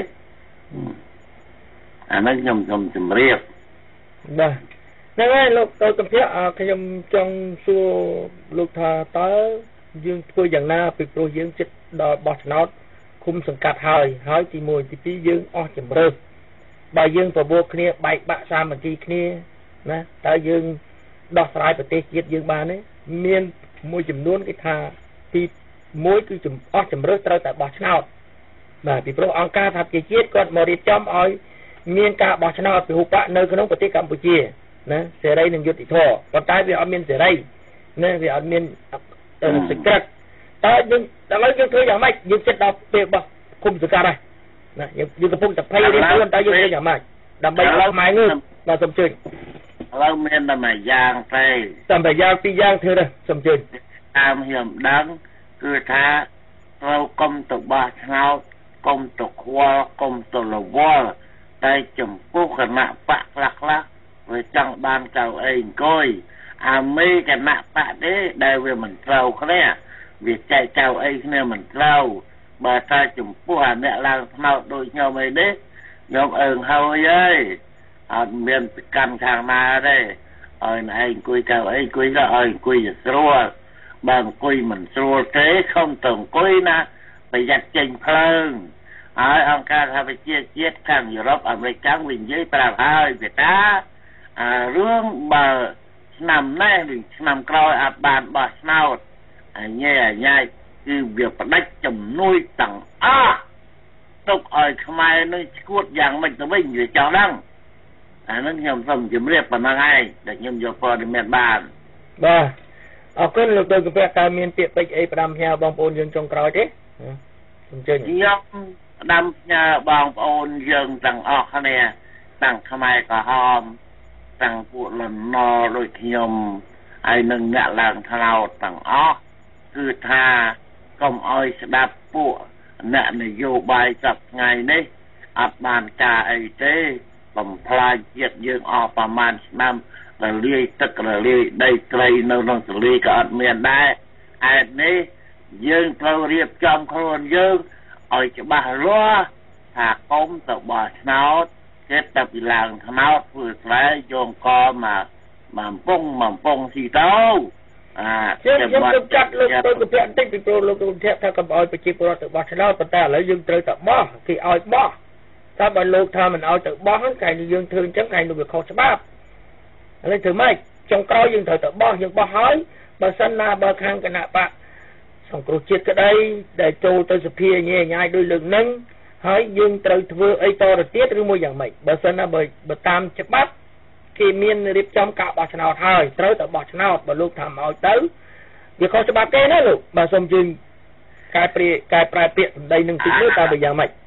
អាហ្នឹងខ្ញុំខ្ញុំជម្រាបបាទហ្នឹងហើយលោកទៅកំភៈខ្ញុំចង់សួរលោកថាតើយើងធ្វើយ៉ាងណាពីព្រោះយើងចិត្តដល់បោះឆ្នោតគុំសង្កាត់ហើយហើយទីមួយទីពីរយើងអស់ជំរឿនបើយើងប្រមូលគ្នាបែកបាក់សាមគ្គីគ្នាណាតើយើងដោះស្រាយប្រទេសជាតិយើងបានទេមានមួយចំនួនគេថាទីមួយគឺអស់ជំរឿនត្រូវតែបោះឆ្នោតបាទពីព្រោះអង្គការសហប្រជាជាតិគាត់មករៀបចំឲ្យមានការបោះឆ្នោតពហុបកនៅក្នុងប្រទេសកម្ពុជាណាសេរីនិងយុត្តិធម៌ប៉ុន្តែវាអត់មានសេរីណាវាអត់មានសេចក្ដីតើយើងឥឡូវយើងធ្វើយ៉ាងម៉េចយើងចិត្តដល់ពេលបោះគុំសង្កាត់ហើយណាយើងយើងកំពុងតែភ័យរៀបខ្លួនតើយើងធ្វើយ៉ាងម៉េចដើម្បីឲ្យខ្មែរងើបបាទសូមជឿឥឡូវមានតែមួយយ៉ាងទេតែមួយយ៉ាងពីរយ៉ាងធ្វើទៅសូមជឿតាមខ្ញុំដឹងគឺថាត្រូវកុំទៅបោះឆ្នោតកុំទៅខ្វល់កុំទៅរវល់តែចំពោះគណៈបកខ្លះខ្លះវាចង់បានកៅអីអង្គុយអាមេគណៈបកទេដែលវាមិនត្រូវគ្នាវាចែកកៅអីគ្នាមិនត្រូវបើថាចំពោះអាអ្នកឡើងថ្នោតដូចខ្ញុំអីនេះខ្ញុំអើងហើយហើយអត់មានប្រកាន់ខាងណាទេឲ្យឯងអង្គុយកៅអីអង្គុយទៅឲ្យអង្គុយស្រួលបើអង្គុយមិនស្រួលទេខំទៅអង្គុយណាប្រយ័ត្នចេញភ្លើងហើយអង្គការសហប្រជាជាតិខាងយុរ៉ុបអាមេរិកកាំងវិញនិយាយប្រាប់ហើយវាថាអារឿងបើឆ្នាំនេះឬឆ្នាំក្រោយអាចបានបោះឆ្នោតអញឯអញ្ញាយគឺវាផ្ដាច់ចំនួនទាំងអស់ទុកឲ្យខ្មែរនឹងឈួតយ៉ាងម៉េចទៅវិញវាចង់ដឹងអានឹងខ្ញុំសូមជម្រាបប៉ុណ្ណឹងឯងដែលខ្ញុំយកព័ត៌មានបានបាទអរគុណលោកទៅកពាក់តើមានពាក្យពេចន៍អីផ្ដាំផ្ញើបងប្អូនយើងចុងក្រោយទេសូមជឿខ្ញុំផ្ដាំផ្ញើបងប្អូនយើងទាំងអស់គ្នាទាំងខ្មែរក្រហមទាំងពួកលន់ណដូចខ្ញុំហើយនឹងអ្នកឡើងថ្នោតទាំងអស់គឺថាកុំឲ្យស្ដាប់ពួកអ្នកនយោបាយសប្តាហ៍ថ្ងៃនេះអត់បានការអីទេបំផ្លាញជាតិយើងអស់ប្រមាណឆ្នាំរលាយទឹករលាយដីត្រីនៅក្នុងទន្លេក៏អត់មានដែរឯនេះយើងត្រូវរៀបចំខ្លួនយើងឲ្យច្បាស់លាស់ថាកុំទៅបោះឆ្នោតគេតែពីឡើងថ្នោតធ្វើស្រែយងកមកមកពងមកពងស៊ីទៅអាខ្ញុំខ្ញុំចាត់លោកទៅកពាក់បន្តិចពីព្រោះលោកទៅថាកុំឲ្យប្រជាពលរដ្ឋទៅបោះឆ្នោតប៉ុន្តែឥឡូវយើងត្រូវតែបោះគេឲ្យបោះតែបើលោកថាមិនឲ្យទៅបោះហ្នឹងកាយយើងធ្វើអញ្ចឹងកាយនោះវាខុសច្បាប់ឥឡូវធ្វើម៉េចចុងក្រោយយើងត្រូវទៅបោះយើងបោះហើយបើសិនណាបើខាងគណៈបកសង្គ្រោះជាតិក្តីដែលចូលទៅសភាញ៉ែញ៉ាយដោយលើកហ្នឹងហើយយើងត្រូវធ្វើអីតទៅទៀតឬមួយយ៉ាងម៉េចបើសិនណាបើបើតាមច្បាប់គេមានរៀបចំការបោះឆ្នោតហើយត្រូវតែបោះឆ្នោតបើលោកថាមកឲ្យទៅវាខុសច្បាប់គេណាលោកបាទសូមជឿកែប្រែកែប្រែពាក្យសម្ដីនឹងតិចមើលតើវាយ៉ាងម៉េចអ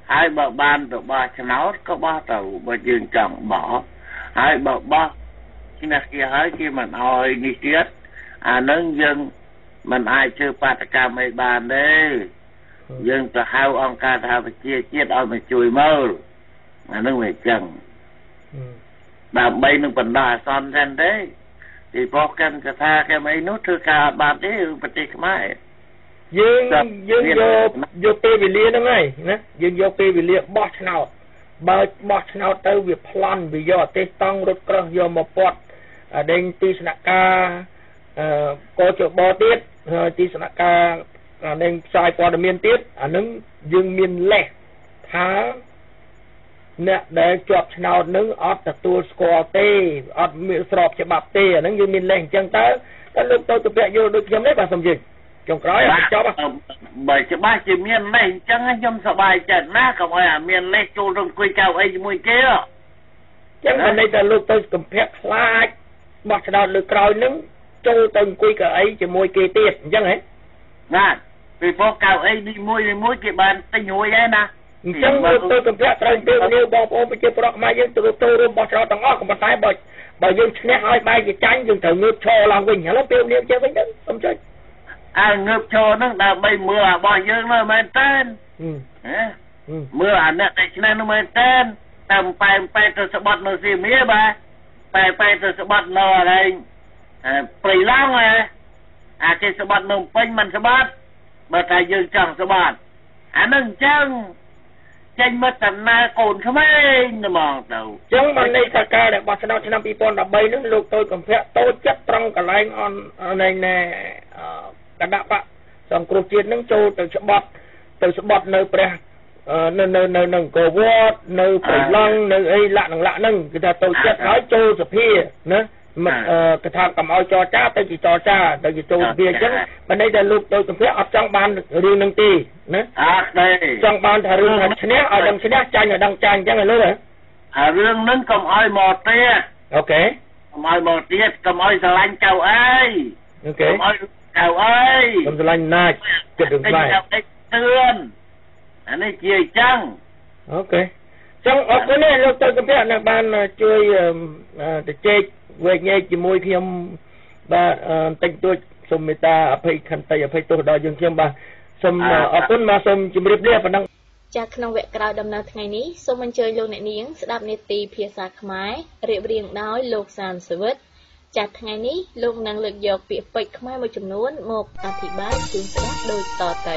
hai bờ ban từ ba chân áo có ba tàu bờ dương trọng bỏ hai bờ ba khi nào kia hỏi khi mình hỏi đi tiết à nâng dân mình ai chưa ba tất cả mấy bàn đấy dân từ hai ông ca thao phải chia chiết ông phải chui mơ mà nâng về chừng làm bay nâng phần đà son trên đấy thì có cần cái tha cái mấy nút thư ca bàn đấy bật đi cái dương dương vô vô tê vì lia đó ngay nè dương vô tê vì lia bót nào bờ bót nào tới việc plan vì do tê tăng rút cơ do một bọt ở đây tì sạ ca có chỗ bò tiết tì sạ ca ở đây sai qua được miền tiết ở nâng dương miền lẻ thá nè để chọt nào nâng ọt là tua score tê ọt miệng sọp cho bạp tê ở nâng dương miền lẻ chân tới cái lúc tôi tập luyện vô được chấm đấy bà xong gì trong cái đó cho bởi cho ba chỉ miền này chẳng nhom sợ bài trận má không ai à miền này trôn trong quê cao ấy mùi kia chẳng mà đây là lúc tôi cầm phép lại bọt nào được còi nứng trôn từng quê cả ấy chỉ mùi kia tiệt chẳng ấy nè vì phố cao ấy đi mùi đi mùi kia bàn tay nhùi ấy nè chẳng lúc tôi cầm phép rồi tiêu nhiều bom ôm với chiếc bọt mà dân từ tôi rồi bọt nào tầng óc còn bọt tay bọt bởi dân nét hai bay thì tránh dân thử ngược cho làm quỳnh hả nó tiêu nhiều chơi với đứng không chơi à ngược cho nó đã bay mưa bao nhiêu nó mới tên mưa ảnh này này nó mới tên tầm bay bay từ sập bọt nó gì mía ba bay bay từ sập bọt nó đây pì long này à cái sập bọt nó pin mình sập bọt mà thay dương chẳng sập bọt à nâng chân chân mất tầm na cồn không ấy nó mòn đầu chẳng mà đây cả ca để bọt nào năm people đã bay nó lúc tôi còn phải tôi chất trong cả lạnh on này nè cả đạo ạ xong cột chiên nâng châu từ sập bọt từ sập bọt nơi pre nơi nơi nơi nơi cổ vót nơi phải lăng nơi ấy lạ nằng lạ nâng người ta tôi chết nói châu sập hia nữa mà cái thằng cầm ao cho cha tôi chỉ cho cha tôi chỉ châu bia chứ mà đây là lúc tôi cũng phải ở trong ban riêng nâng tì nữa trong ban thà riêng thà chén ở đằng chén chanh ở đằng chanh chẳng là luôn hả à riêng nâng cầm ai mò tia ok cầm ai mò tia cầm ai xà lanh châu ấy ok cầm ai châu ấy cầm xà lanh này chụp đường này tương anh ấy chia chăng ok trong ở cái này lúc tôi cũng biết là ban chơi để chơi về nghe chỉ môi khi ông ba tình tôi xôm người ta phải khăn tay phải tôi đòi dừng thêm ba xôm ở bên mà xôm chỉ biết biết phần năng จากขนมเวกราวดำเนินថ្ងៃនេះសូមអញ្ជើញលោកអ្នកនាងស្ដាប់នេតិភាសាខ្មែររៀបរៀងដោយលោកសានសវិតจากថ្ងៃនេះលោកនឹងលើកយកពាក្យពេចន៍ខ្មែរមួយចំនួនមកអធិប្បាយជូនស្ដាប់ដូចតទៅ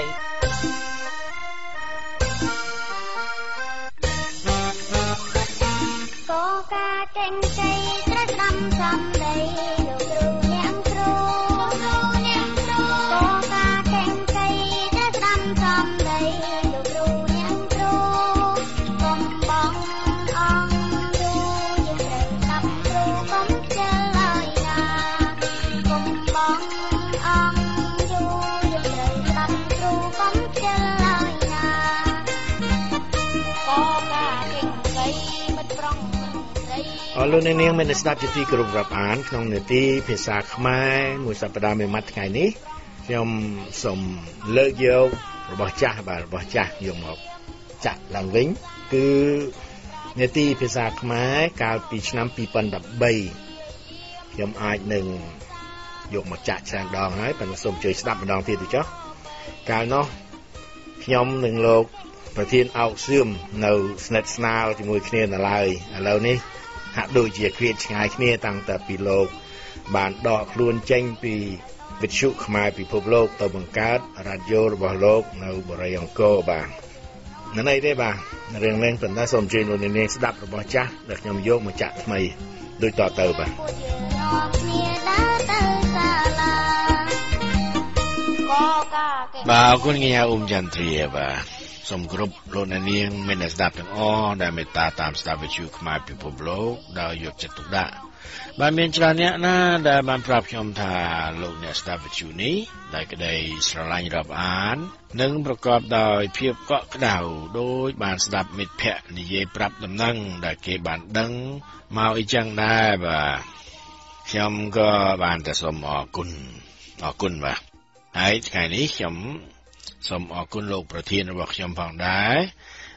កកាចេញចៃត្រេះស្ដាំសំដីលោកគ្រូអ្នកគ្រូគ្រូអ្នកគ្រូកកាចេញចៃត្រេះស្ដាំសំដីលោកគ្រូអ្នកគ្រូកុំបងអង្គយូយើងត្រូវស្ដាប់គ្រូកុំខ្ជិលឡើយណាកុំបងអង្គយូយើងត្រូវស្ដាប់គ្រូកុំខ្ជិលឡើយណាកកាចេញចៃមិត្តប្រុងអរលោកអ្នកនាងមានស្ដាប់ជាទីគោរពរាប់អានក្នុងនេតិភាសាខ្មែរមួយសប្តាហ៍មួយម៉ាត់ថ្ងៃនេះខ្ញុំសូមលើកយករបស់ចាស់បាទរបស់ចាស់យកមកចាក់ឡើងវិញគឺនេតិភាសាខ្មែរកាលពីឆ្នាំពីរពាន់ដប់បីខ្ញុំអាចនឹងយកមកចាក់ច្រើនដងហើយប៉ុន្តែសូមជួយស្ដាប់ម្ដងទៀតទៅចុះកាលនោះខ្ញុំនឹងលោកប្រធានអោកសឿមនៅស្និទ្ធស្នាលជាមួយគ្នានៅឡើយឥឡូវនេះហាក់ដូចជាឃ្លាតឆ្ងាយគ្នាតាំងតែពីលោកបានដកខ្លួនចេញពីវិទ្យុខ្មែរពិភពលោកទៅបង្កើតរ៉ាឌីយ៉ូរបស់លោកនៅបរិយាអង្គរបាទនៅនេះទេបាទរឿងនេះប៉ុន្តែសូមអញ្ជើញលោកអ្នកនាងស្ដាប់របស់ចាស់ដែលខ្ញុំយកមកចាក់ថ្មីដូចតទៅបាទបាទអរគុណកញ្ញាអ៊ុំចន្ទ្រាបាទសូមគោរពលោកអ្នកនាងមានស្ដាប់ទាំងអស់ដែលមេត្តាតាមស្ដាប់វិទ្យុខ្មែរពិភពលោកដោយយកចិត្តទុកដាក់បាទមានច្រើនអ្នកណាដែលបានប្រាប់ខ្ញុំថាលោកអ្នកស្ដាប់វិទ្យុនេះដែលក្តីស្រឡាញ់រាប់អាននិងប្រកបដោយភាពកក់ក្ដៅដោយបានស្ដាប់មិត្តភ័ក្តិនិយាយប្រាប់ដំណឹងដែលគេបានដឹងមកអីចឹងដែរបាទខ្ញុំក៏បានតែសូមអរគុណអរគុណបាទហើយថ្ងៃនេះខ្ញុំសូមអរគុណលោកប្រធានរបស់ខ្ញុំផងដែរ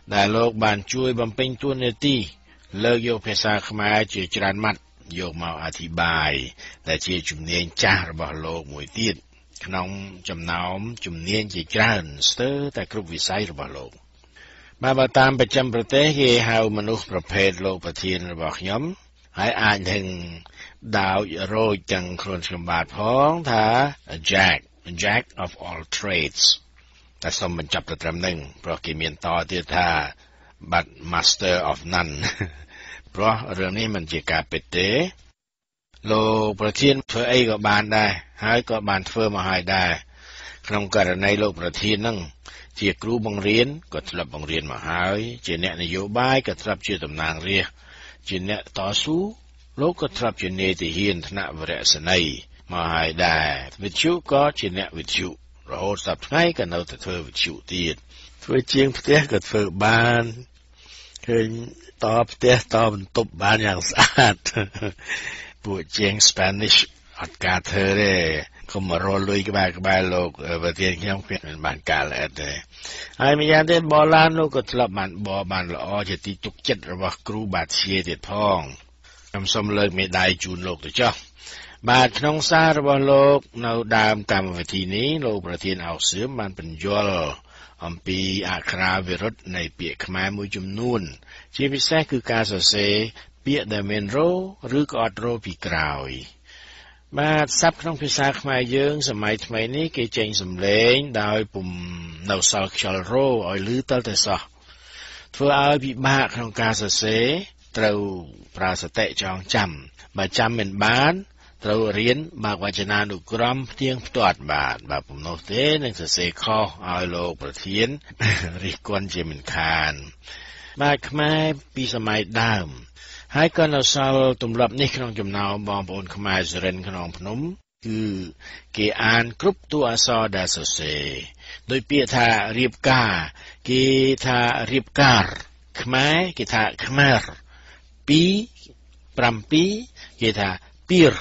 ដែលលោកបានជួយបំពេញតួនាទីលើកយកភាសាខ្មែរជាច្រើនម៉ាត់យកមកអធិប្បាយដែលជាជំនាញចាស់របស់លោកមួយទៀតក្នុងចំណោមជំនាញជាច្រើនស្ទើរតែគ្រប់វិស័យរបស់លោកបាទបើតាមប្រចាំប្រទេសគេហៅមនុស្សប្រភេទលោកប្រធានរបស់ខ្ញុំហើយអាចនឹងដោចរោចទាំងខ្លួនខ្ញុំបាទផងថា Jack Jack of all trades តែសូមបញ្ចប់ទៅត្រឹមហ្នឹងព្រោះគេមានតទៀតថា but master of none ព្រោះរឿងនេះមិនជាការពិតទេលោកប្រធានធ្វើអីក៏បានដែរហើយក៏បានធ្វើមកហើយដែរក្នុងករណីលោកប្រធានហ្នឹងជាគ្រូបង្រៀនក៏ធ្លាប់បង្រៀនមកហើយជាអ្នកនយោបាយក៏ធ្លាប់ជាតំណាងរាស្ត្រជាអ្នកតស៊ូលោកក៏ធ្លាប់ជានាយទាហានថ្នាក់វរៈសេនីយ៍មកហើយដែរវិទ្យុក៏ជាអ្នកវិទ្យុរហូតសប្តាហ៍ថ្ងៃក៏នៅតែធ្វើវិទ្យុទៀតធ្វើជាងផ្ទះក៏ធ្វើបានឃើញតផ្ទះតបន្ទប់បានយ៉ាងស្អាតពួកជាង Spanish អត់ការធ្វើទេកុំរលុយក្បែរក្បែរលោកប្រធានខ្ញុំគ្មានបានការល្អិតទេហើយម្យ៉ាងទៀតបឡានលោកក៏ធ្លាប់បានបបានល្អជាទីទុកចិត្តរបស់គ្រូបាធ្យាទៀតផងខ្ញុំសូមលើកមេដាយជូនលោកទៅចុះបាទក្នុងសាររបស់លោកនៅដើមកម្មវិធីនេះលោកប្រធានអោសឿមបានបញ្យល់អំពីអក្ខរាវិរុទ្ធនៃពាក្យខ្មែរមួយចំនួនជាពិសេសគឺការសរសេរពាក្យដែលមានរោឬក៏អត់រោពីក្រោយបាទស័ព្ទក្នុងភាសាខ្មែរយើងសម័យថ្មីនេះគេចេញសំឡេងដោយពុំនៅសល់ខ្យល់រោឲ្យឮតលតែសោះធ្វើឲ្យពិបាកក្នុងការសរសេរត្រូវប្រើសតិចងចាំបើចាំមិនបានត្រូវរៀនបើកវចនានុក្រមផ្ទៀងផ្ទាត់បាទបើពុំនោះទេនឹងសរសេរខុសឲ្យលោកប្រធានរិះគន់ជាមិនខានបាទខ្មែរពីសម័យដើមហើយក៏នៅសល់ទម្លាប់នេះក្នុងចំណោមបងប្អូនខ្មែរសរិនក្នុងភ្នំគឺគេអានគ្រប់តួអក្សរដែលសរសេរដោយពាក្យថារៀបការគេថារៀបការខ្មែរគេថា Khmer ពីរ 7គេថាពីរ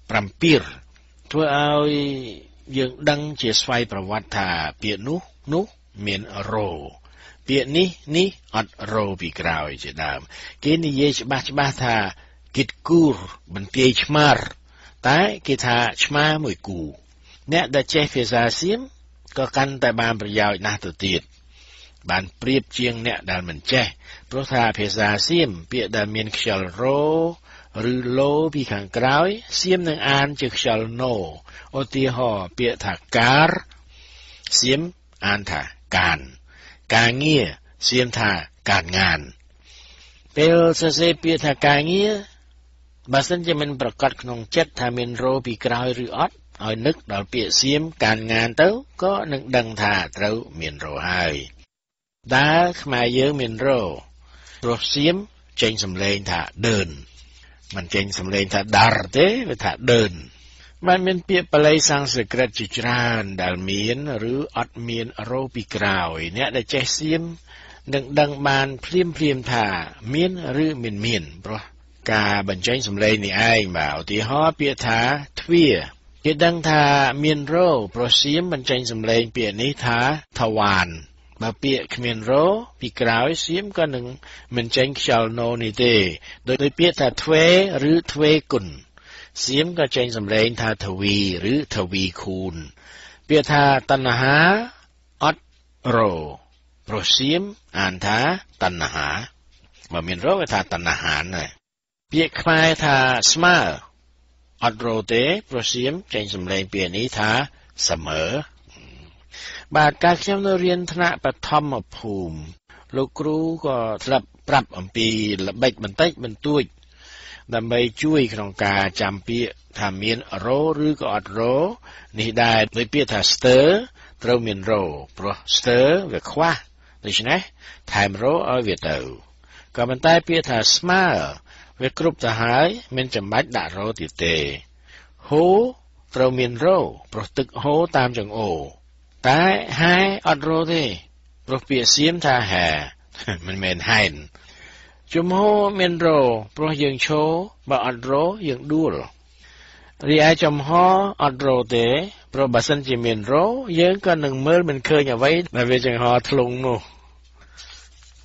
7ធ្វើឲ្យយើងដឹងជាស្វ័យប្រវត្តិថាពាក្យនោះនោះមានរោពាក្យនេះនេះអត់រោពីក្រោយជាដើមគេនិយាយច្បាស់ច្បាស់ថាគិតគូរបន្ទាយឆ្មារតែគេថាឆ្មាមួយគូអ្នកដែលចេះភាសាសៀមក៏កាន់តែបានប្រយោជន៍ណាស់ទៅទៀតបានប្រៀបជាងអ្នកដែលមិនចេះព្រោះថាភាសាសៀមពាក្យដែលមានខ្យល់រោឬលោពីខាងក្រោយសៀមនឹងអានជាខ្យល់ណូឧទាហរណ៍ពាក្យថាការសៀមអានថាកានការងារសៀមថាការងานពេលសរសេរពាក្យថាការងារបើសិនជាមិនប្រកាសក្នុងចិត្តថាមានរោពីក្រោយឬអត់ឲ្យនឹកដល់ពាក្យសៀមការងานទៅក៏នឹងដឹងថាត្រូវមានរោហើយដើរខ្មែរយើងមានរោព្រោះសៀមចេញសំឡេងថាដើនមិនចេញសំឡេងថាដារទេវាថាដើនបានមានពាក្យបាលីសំស្ក្រឹតជាច្រើនដែលមានឬអត់មានរោពីក្រោយអ្នកដែលចេះសៀមនឹងដឹងបានភ្លាមភ្លាមថាមានឬមិនមានព្រោះការបញ្ចេញសំឡេងនេះឯងបាទឧទាហរណ៍ពាក្យថាទ្វាគេដឹងថាមានរោព្រោះសៀមបញ្ចេញសំឡេងពាក្យនេះថាថ្វានបើពាក្យគ្មានរោពីក្រោយសៀមក៏នឹងមិនចេញខ្យល់ណូនេះទេដោយដោយពាក្យថាទ្វេឬទ្វេគុណសៀមក៏ចេញសំឡេងថាទ្វីឬទ្វីខូនពាក្យថាតណ្ហាអត់រោព្រោះសៀមអានថាតណ្ហាបើមានរោវាថាតណ្ហាណាពាក្យខ្មែរថាស្មើអត់រោទេព្រោះសៀមចេញសំឡេងពាក្យនេះថាเสมอបាទកាលខ្ញុំនៅរៀនថ្នាក់បឋមភូមិលោកគ្រូក៏ស្រាប់ប្រាប់អំពីល្បិចបន្តិចបន្តួចដើម្បីជួយក្នុងការចាំពាក្យថាមានរោឬក៏អត់រោនេះដែរដោយពាក្យថាស្ទើត្រូវមានរោព្រោះស្ទើវាខ្វះដូច្នេះថែមរោឲ្យវាទៅក៏ប៉ុន្តែពាក្យថាស្មើវាគ្រប់ទៅហើយមិនចាំបាច់ដាក់រោទៀតទេហូត្រូវមានរោព្រោះទឹកហូតាមចង្អូរតែហែអត់រោទេព្រោះពាក្យសៀមថាហែមិនមែនហែនជំហរមានរោព្រោះយើងឈរបើអត់រោយើងដួលរីឯចំហអត់រោទេព្រោះបើសិនជាមានរោយើងក៏នឹងមើលមិនឃើញអ្វីដែលវាចង្ហរធ្លុងនោះ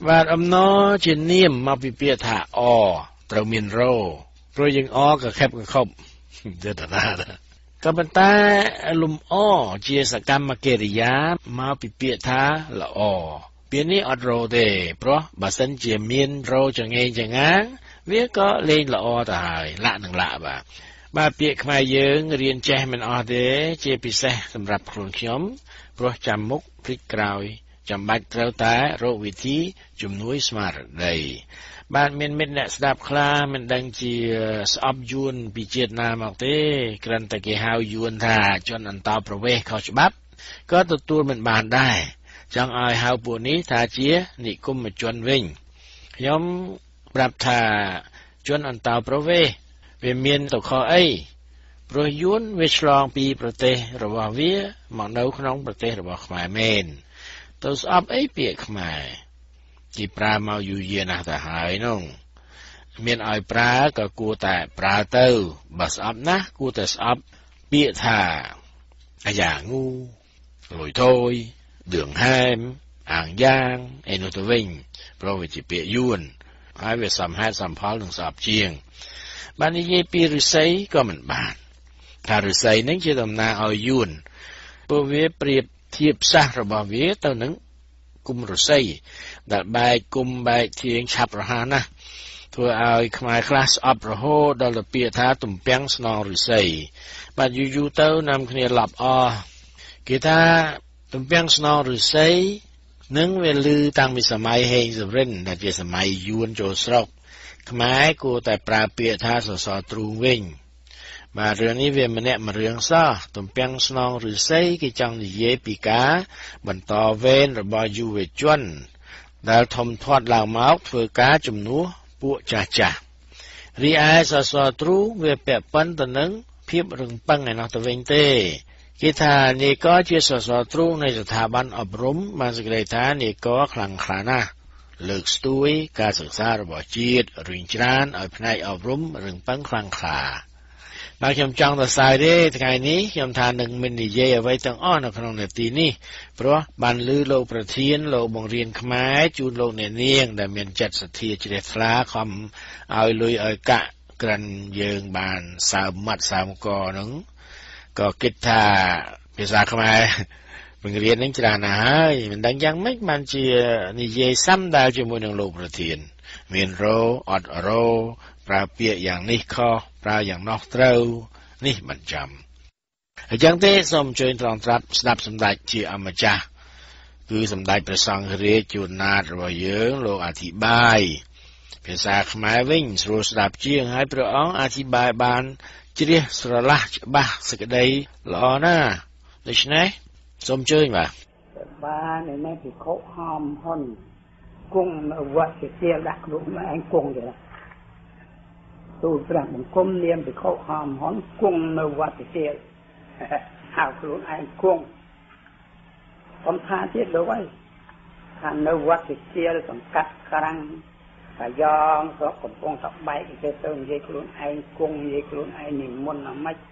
và âm nó trên niêm mà bị bịa thả o trâu miền rô rồiยังอ้อก็แคบก็ครบเดือดร้อนก็เป็นตาลุมอ้อเจียสกรรมเกริยามาปิเปียท้าละอ้อเปียนี้อดโรเดเพราะบาสันเจียมีนโรจะไงจะง้างเวียก็เล่นละอ้อตายละหนึ่งละบ่าบาเปียขมายเยิงเรียนแจมันอ้อเดเจปิเซสำหรับครูขยมเพราะจำมุกพลิกกราวจำบัดเต้าตาโรวิธีจุมนุยสมาร์ทได้บ้านเมียนเม็ดเนี่ยสดับคลามันดังจีสอบยูนปีเจตนาหมอกเต้กรันตะเกียหาวยูนท่าจนอันตาประเวศเขาฉบับก็ตัวตัวมันบานได้จังอายหาวปูนี้ท่าเจียนิกุมมาจนวิ่งย้อมปรับท่าจนอันตาประเวศเวียนเมียนตกคอไอโปรยุนเวชลองปีประเทศระหว่างเวียหมอกเนาขนมประเทศระหว่างขมายเมนตัวสอบไอเปียขมายที่ปลามาอยู่เย็นนะแต่หายน้องเมียนอ้อยปลาก็กูแต่ปลาเต้าบัสอับนะกูแต่อับเปียท่าอาญางูลอยโถยเดืองแฮมอ่างย่างเอ็นตัววิ่งเพราะว่าจะเปียยวนหายไปสัมภาษณ์สัมภาษณ์ถึงสอบเชียงบ้านนี้ปีฤาษีก็เหมือนบ้านถ้าฤาษีนั้นจะทำนาเอายวนเพื่อเวเปรียบเทียบซะระบอบเวเต้านั้นกุมฤาษีดัดใบกุมใบเทียงฉับระหานะทัวเอาขมายคลาสอัประโหดอลเปียท้าตุ่มเปียงสนองฤาษีบัดยูยูเต้านำขณีหลับออกีตาตุ่มเปียงสนองฤาษีนึ่งเวลือตั้งมีสมัยเฮงสุรินแต่เจสมัยยวนโจสรกขมายกูแต่ปลาเปียท้าสสตรูวิ่งมาเรื่องนี้เวียนมาเนี่ยมาเรื่องซ้อตุ่มเปียงสนองฤาษีกิจังเยปีกาบรรทอเวนระบยูเวจวนดาลทมทอดเหล่าเมาส์เฟือกาจุ่มนัวปวจ่าจ่ารีไอสสตรูเวเปะปันตะนึงเพียบรึงปังไงนอตะเวงเต้กิธานี่ก็เจสสตรูในสถาบันอบรมมาสกเรธานี่ก็คลังคลานะเลิกสตุยการศึกษาระบบจีดริงจรานเอาพนัยอบรมรึงปังคลังคลาบางคำจังต่อสายได้ทั้งนี้คำทานหนึ่งมันดีเย่ไว้ตั้งอ้อนในขนมในตีนี้เพราะบันลือโลกประเทียนโลกบังเรียนขมายจูนโลกเนียงแต่เมียนจัดสถีจิตฟลาคำเอาลุยเอากะกันเยิงบานสามมัดสามกอนึงก็กิจท่าภาษาขมายบังเรียนนั่งจรานะมันดังยังไม่มันเจียนิเย่ซ้ำดาวจมูกในโลกประเทียนเมียนโรอดโรปลาเปียอย่างนี้ข้อปลาอย่างนอกเต้านี่มันจำจังเต้สมช่วยตรองตรัสสนับสมได้ที่อมจาคือสมได้ประสังเรียจุนาดรอยเยื้องโลกอธิบายภาษาขมายวิ่งสรุปสดับเจียงให้พระองค์อธิบายบานจีเรียสระละบะสกได้หล่อหน้าดิฉันนะสมช่วยมาบ้านในแม่ที่เขาหอมห่อนกุ้งวัดเสียดักลูกแม่กุ้งเดี๋ยวตูปรังมันก้มเนียมไปเข้าหอมหอนกุ้งในวัดเสียหาครูไอ้กุ้งคำพาเทียบเลยว่าทานในวัดเสียสังกัดครั้งแต่ยองสอบกับองค์สับใบอีกเติมเยครูไอ้กุ้งเยครูไอ้หนิมมันน่ะไม่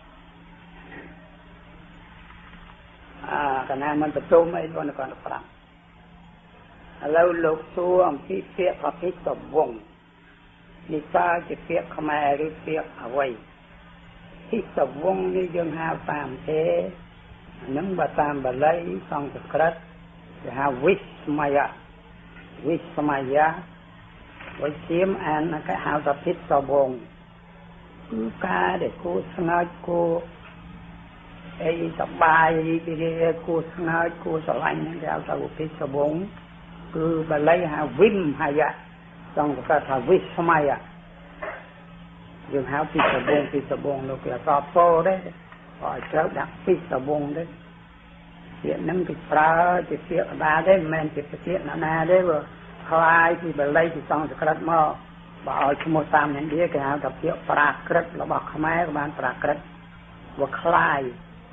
อ่าขณะมันประตูไม่รวนก่อนปรังแล้วลูกช่วงที่เสียพระพิษตบวงนี่ป้าจะเปียกขมาหรือเปียกเอาไว้ที่สวงนี่ยังหาตามเทนั่งบาตามบาลัยสองตะกรัดจะหาวิสมายะวิสมายะไว้เสียมอันก็หาตะพิษสวงกูกาเด็กกูสนากูไอ้สบายดีๆกูสนากูสลายนั่นเดียวตะพิษสวงคือบาลัยหาวิมหายะต้องก็ทำวิสมัยอ่ะยังหาพิษบงพิษบงเราเกี่ยวกับโซ่ได้พอเจ้าดักพิษบงได้เสียนั่งติดปลาจะเสียดาได้แมนจะเสียนานาได้บ่คลายที่บไลที่ต้องจะกระดมอบ่เอาชั่วโมงตามอย่างเดียวก็หากับเสียปลากระดเราบอกขมายกับบ้านปลากระดว่าคลาย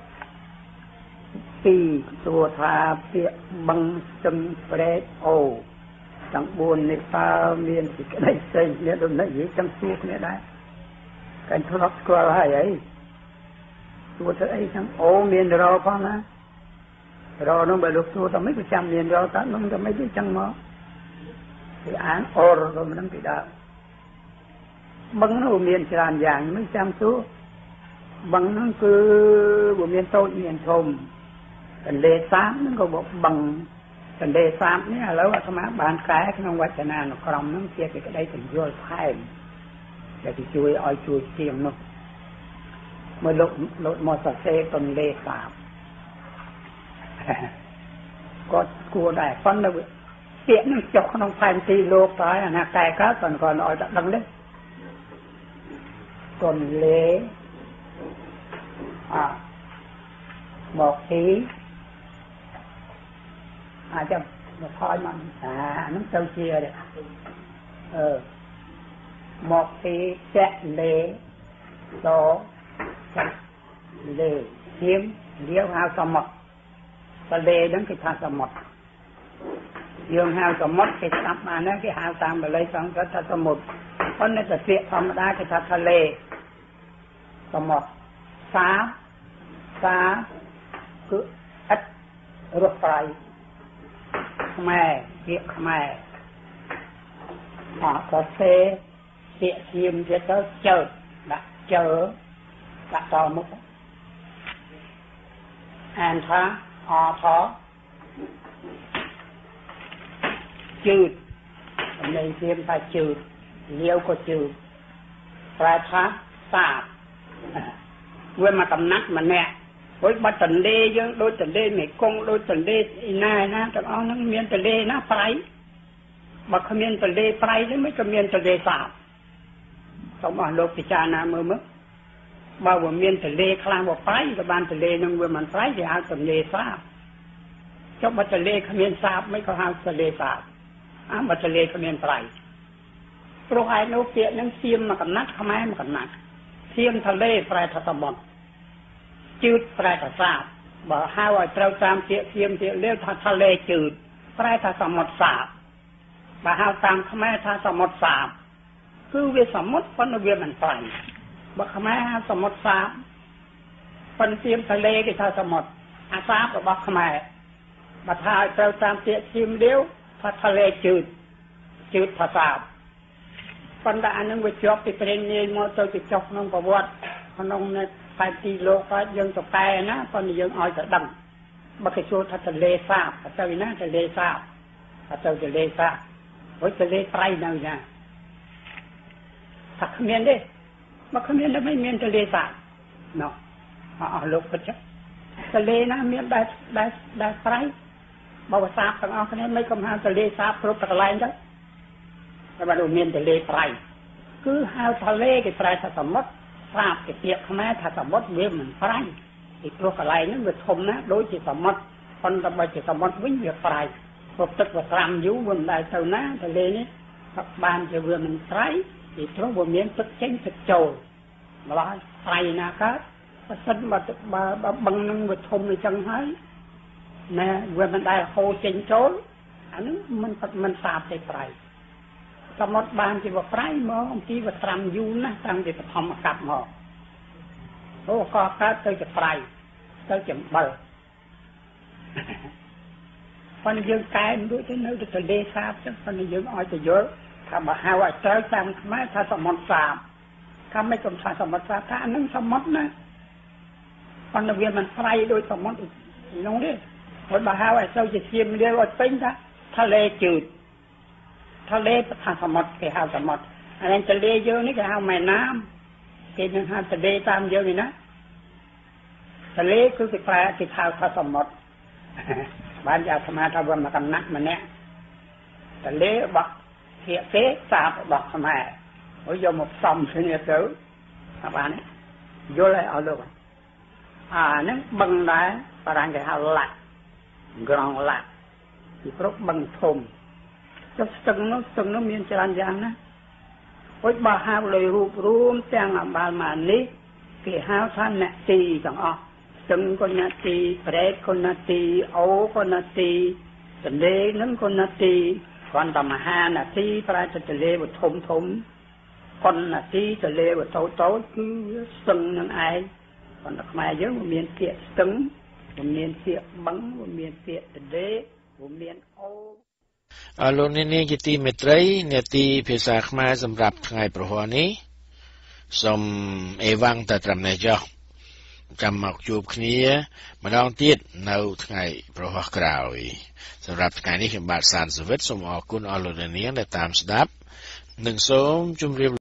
ปีตัวทาเปียบังจึงเปรตโอจังบุญในฟ้าเมียนสิกได้เซ็งเนี่ยโดนได้ยิ่งจังสู้เนี่ยได้การทะเลาะกันอะไรไอ้ตัวเธอไอ้จังโอเมียนเราพอนะเราต้องไปลุกตัวแต่ไม่ประจำเมียนเราแต่น้องจะไม่ได้จังมั้ง thì án or rồi mình đang bị đau bằng nó miền tràn dạng mới chăm chú bằng nó cứ của miền tôi miền thùng cần đề sám nó có bộ bằng cần đề sám này là lâu là má bàn cái cái nông vật nào nó còn nó kia thì cái đây thành vô thay để thì chui oi chui tiêm nó mới lột lột mò sờ xe cần đề sám có cua đại phân đâu tiện nó chọc nó phanh ti lô cái là cài cá còn còn nói đằng đấy còn lễ à một khí à chứ một thôi mà à nó sâu chia đấy ờ một khí sẽ lễ số chắc lễ kiếm liêu hao sầm mật và lễ đến cái thang sầm mật dương hao sầm mật cái sắm mà nó cái hao tam mà lấy xong cái thang sầm mật con này là chuyện thầm đa cái thang thang lễ sầm mật xá xá cứ ít rốt phải Khmer việc Khmer họ có xe địa chìm cho tới chờ đã chờ đã to một an thá họ thó chư nên chìm phải chư liêu có chư phải thá sạp quên mà cầm nát mà nè với ba tần đê chứ đôi tần đê mấy con đôi tần đê này na tần ông nó miền tần đê na phải mà không miền tần đê phải đấy mấy cái miền tần đê sạp xong mà lột cái cha na mơ mất bao gồm miền tần đê khang một phải cái ban tần đê nông người mình phải thì ao tần đê sạp cho ba tần đê không miền sạp mấy có ao tần đê sạp à ba tần đê không miền phải rồi hai nô kiện nông xiêm mà cầm nát không ai mà cầm nát xiêm tần đê phải thật tầm bậnจืดแปลว่าสาบบ่ห้าว่าเราตามเสียเทียมเสียเลี้ยวทะเลจืดแปลว่าสมุทรสาบบ่ห้าตามขมายทาสมุทรสาบคือเวสมุทรปนเวมันไปบ่ขมายหาสมุทรสาบปนเทียมทะเลก็ทาสมุทรอาสาบก็บ่ขมายบ่ทาเราตามเสียเทียมเลี้ยวทะเลจืดจืดภาษาปนดาอันนึงไปจบที่ประเด็นนี้มอเตอร์ไปจบน้องประวัติน้องเนี่ยไปตีโลกก็ยังตกใจนะตอนนี้ยังอ่อยจะดังบักชัวทะเลสาบพระเจ้านะทะเลสาบพระเจ้าทะเลสาบไว้ทะเลไตรนั่นนะถักเมียนดิบักเมียนแล้วไม่เมียนทะเลสาบเนาะอ๋อโลกพระเจ้าทะเลนะเมียนได้ได้ได้ไตรบอกว่าสาบต้องเอาคะแนนไม่กำลังทะเลสาบครบตะไลน์ได้แล้วมาดูเมียนทะเลไตรคือหาทะเลกับไตรสมมติทราบเกี่ยวกับแม่ถ้าสมมติเวมันไฟอีกโรคอะไรนั่นเวทมนะโดยจิตสมมติคนตะบอยจิตสมมติวิ่งเวียไฟพบตึกว่าตรำยุ่บนได้เท่านั้นทะเลนี้บ้านจะเวมันไฟอีกโรคบนเมียนตึกเช่นตึกโจมาล้อไฟนะครับว่าสันมามาบังนั่งเวทมในจังไห้นะเวมันได้โคเช่นโจอันนั้นมันมันสาบไปไฟสมมติบางที่ว่าไฟมองที่ว่าตรำยูนะตั้งแต่ทำมากับหมอโอ้ก็ก็เตยจะไฟเตยจะเบลพอในยังกายมันด้วยที่นู้นจะเลสาบจังพอในยังอ้อยจะเยอะถ้ามาหาว่าเตยจำทำไมถ้าสมมติสาบถ้าไม่จำถ้าสมมติสาบถ้าอันนั้นสมมตินะพอในเวียนมันไฟโดยสมมติอีกน้องดิพอมาหาว่าเตยจะเทียมเรียกว่าเป็นนะทะเลจืดทะเลทางสมุทรคือหาสมุทรอันนั้นทะเลเยอะนี่คือหาแม่น้ำคือยังหาทะเลตามเยอะนี่นะทะเลคือคือแปลคือทางสมุทรบ้านยาธรรมะทำวันมากันนักมันเนี่ยทะเลบอกเสียเสียสาบบอกทำไมโอ้ยโยมสมเสียเสือครับอันนี้โยเลยเอาลูกอ่านั่นบังได้ประธานคือหาหลักกรองหลักคือครบบังทมจะตึงนู้ตึงนู้มีนจรันยังนะโอ้ยบาฮาวเลยรูปรูมแจ้งบาลมานี้ที่ฮาวท่านเนี่ยตีจังอ๋อตึงคนนาตีเปรตคนนาตีโอ้คนนาตีสันเดนั้นคนนาตีก่อนตมาฮานาตีพระจะเลวทมทมคนนาตีจะเลวโตโตคือตึงนั่นไอก่อนตมาเยอะมันมีนเสียตึงมันมีนเสียบังมันมีนเสียเดมันมีนโอអរលោកអ្នកនាងជាទីមេត្រីនេតិភាសាខ្មែរសម្រាប់ថ្ងៃប្រហ័សនេះសូមអេវ៉ាំងតែត្រឹមនេះចុះចាំមកជួបគ្នាម្ដងទៀតនៅថ្ងៃប្រហ័សក្រោយសម្រាប់ថ្ងៃនេះខ្ញុំបាទសានសវិតសូមអរគុណអស់លោកអ្នកនាងដែលតាមស្ដាប់និងសូមជម្រាប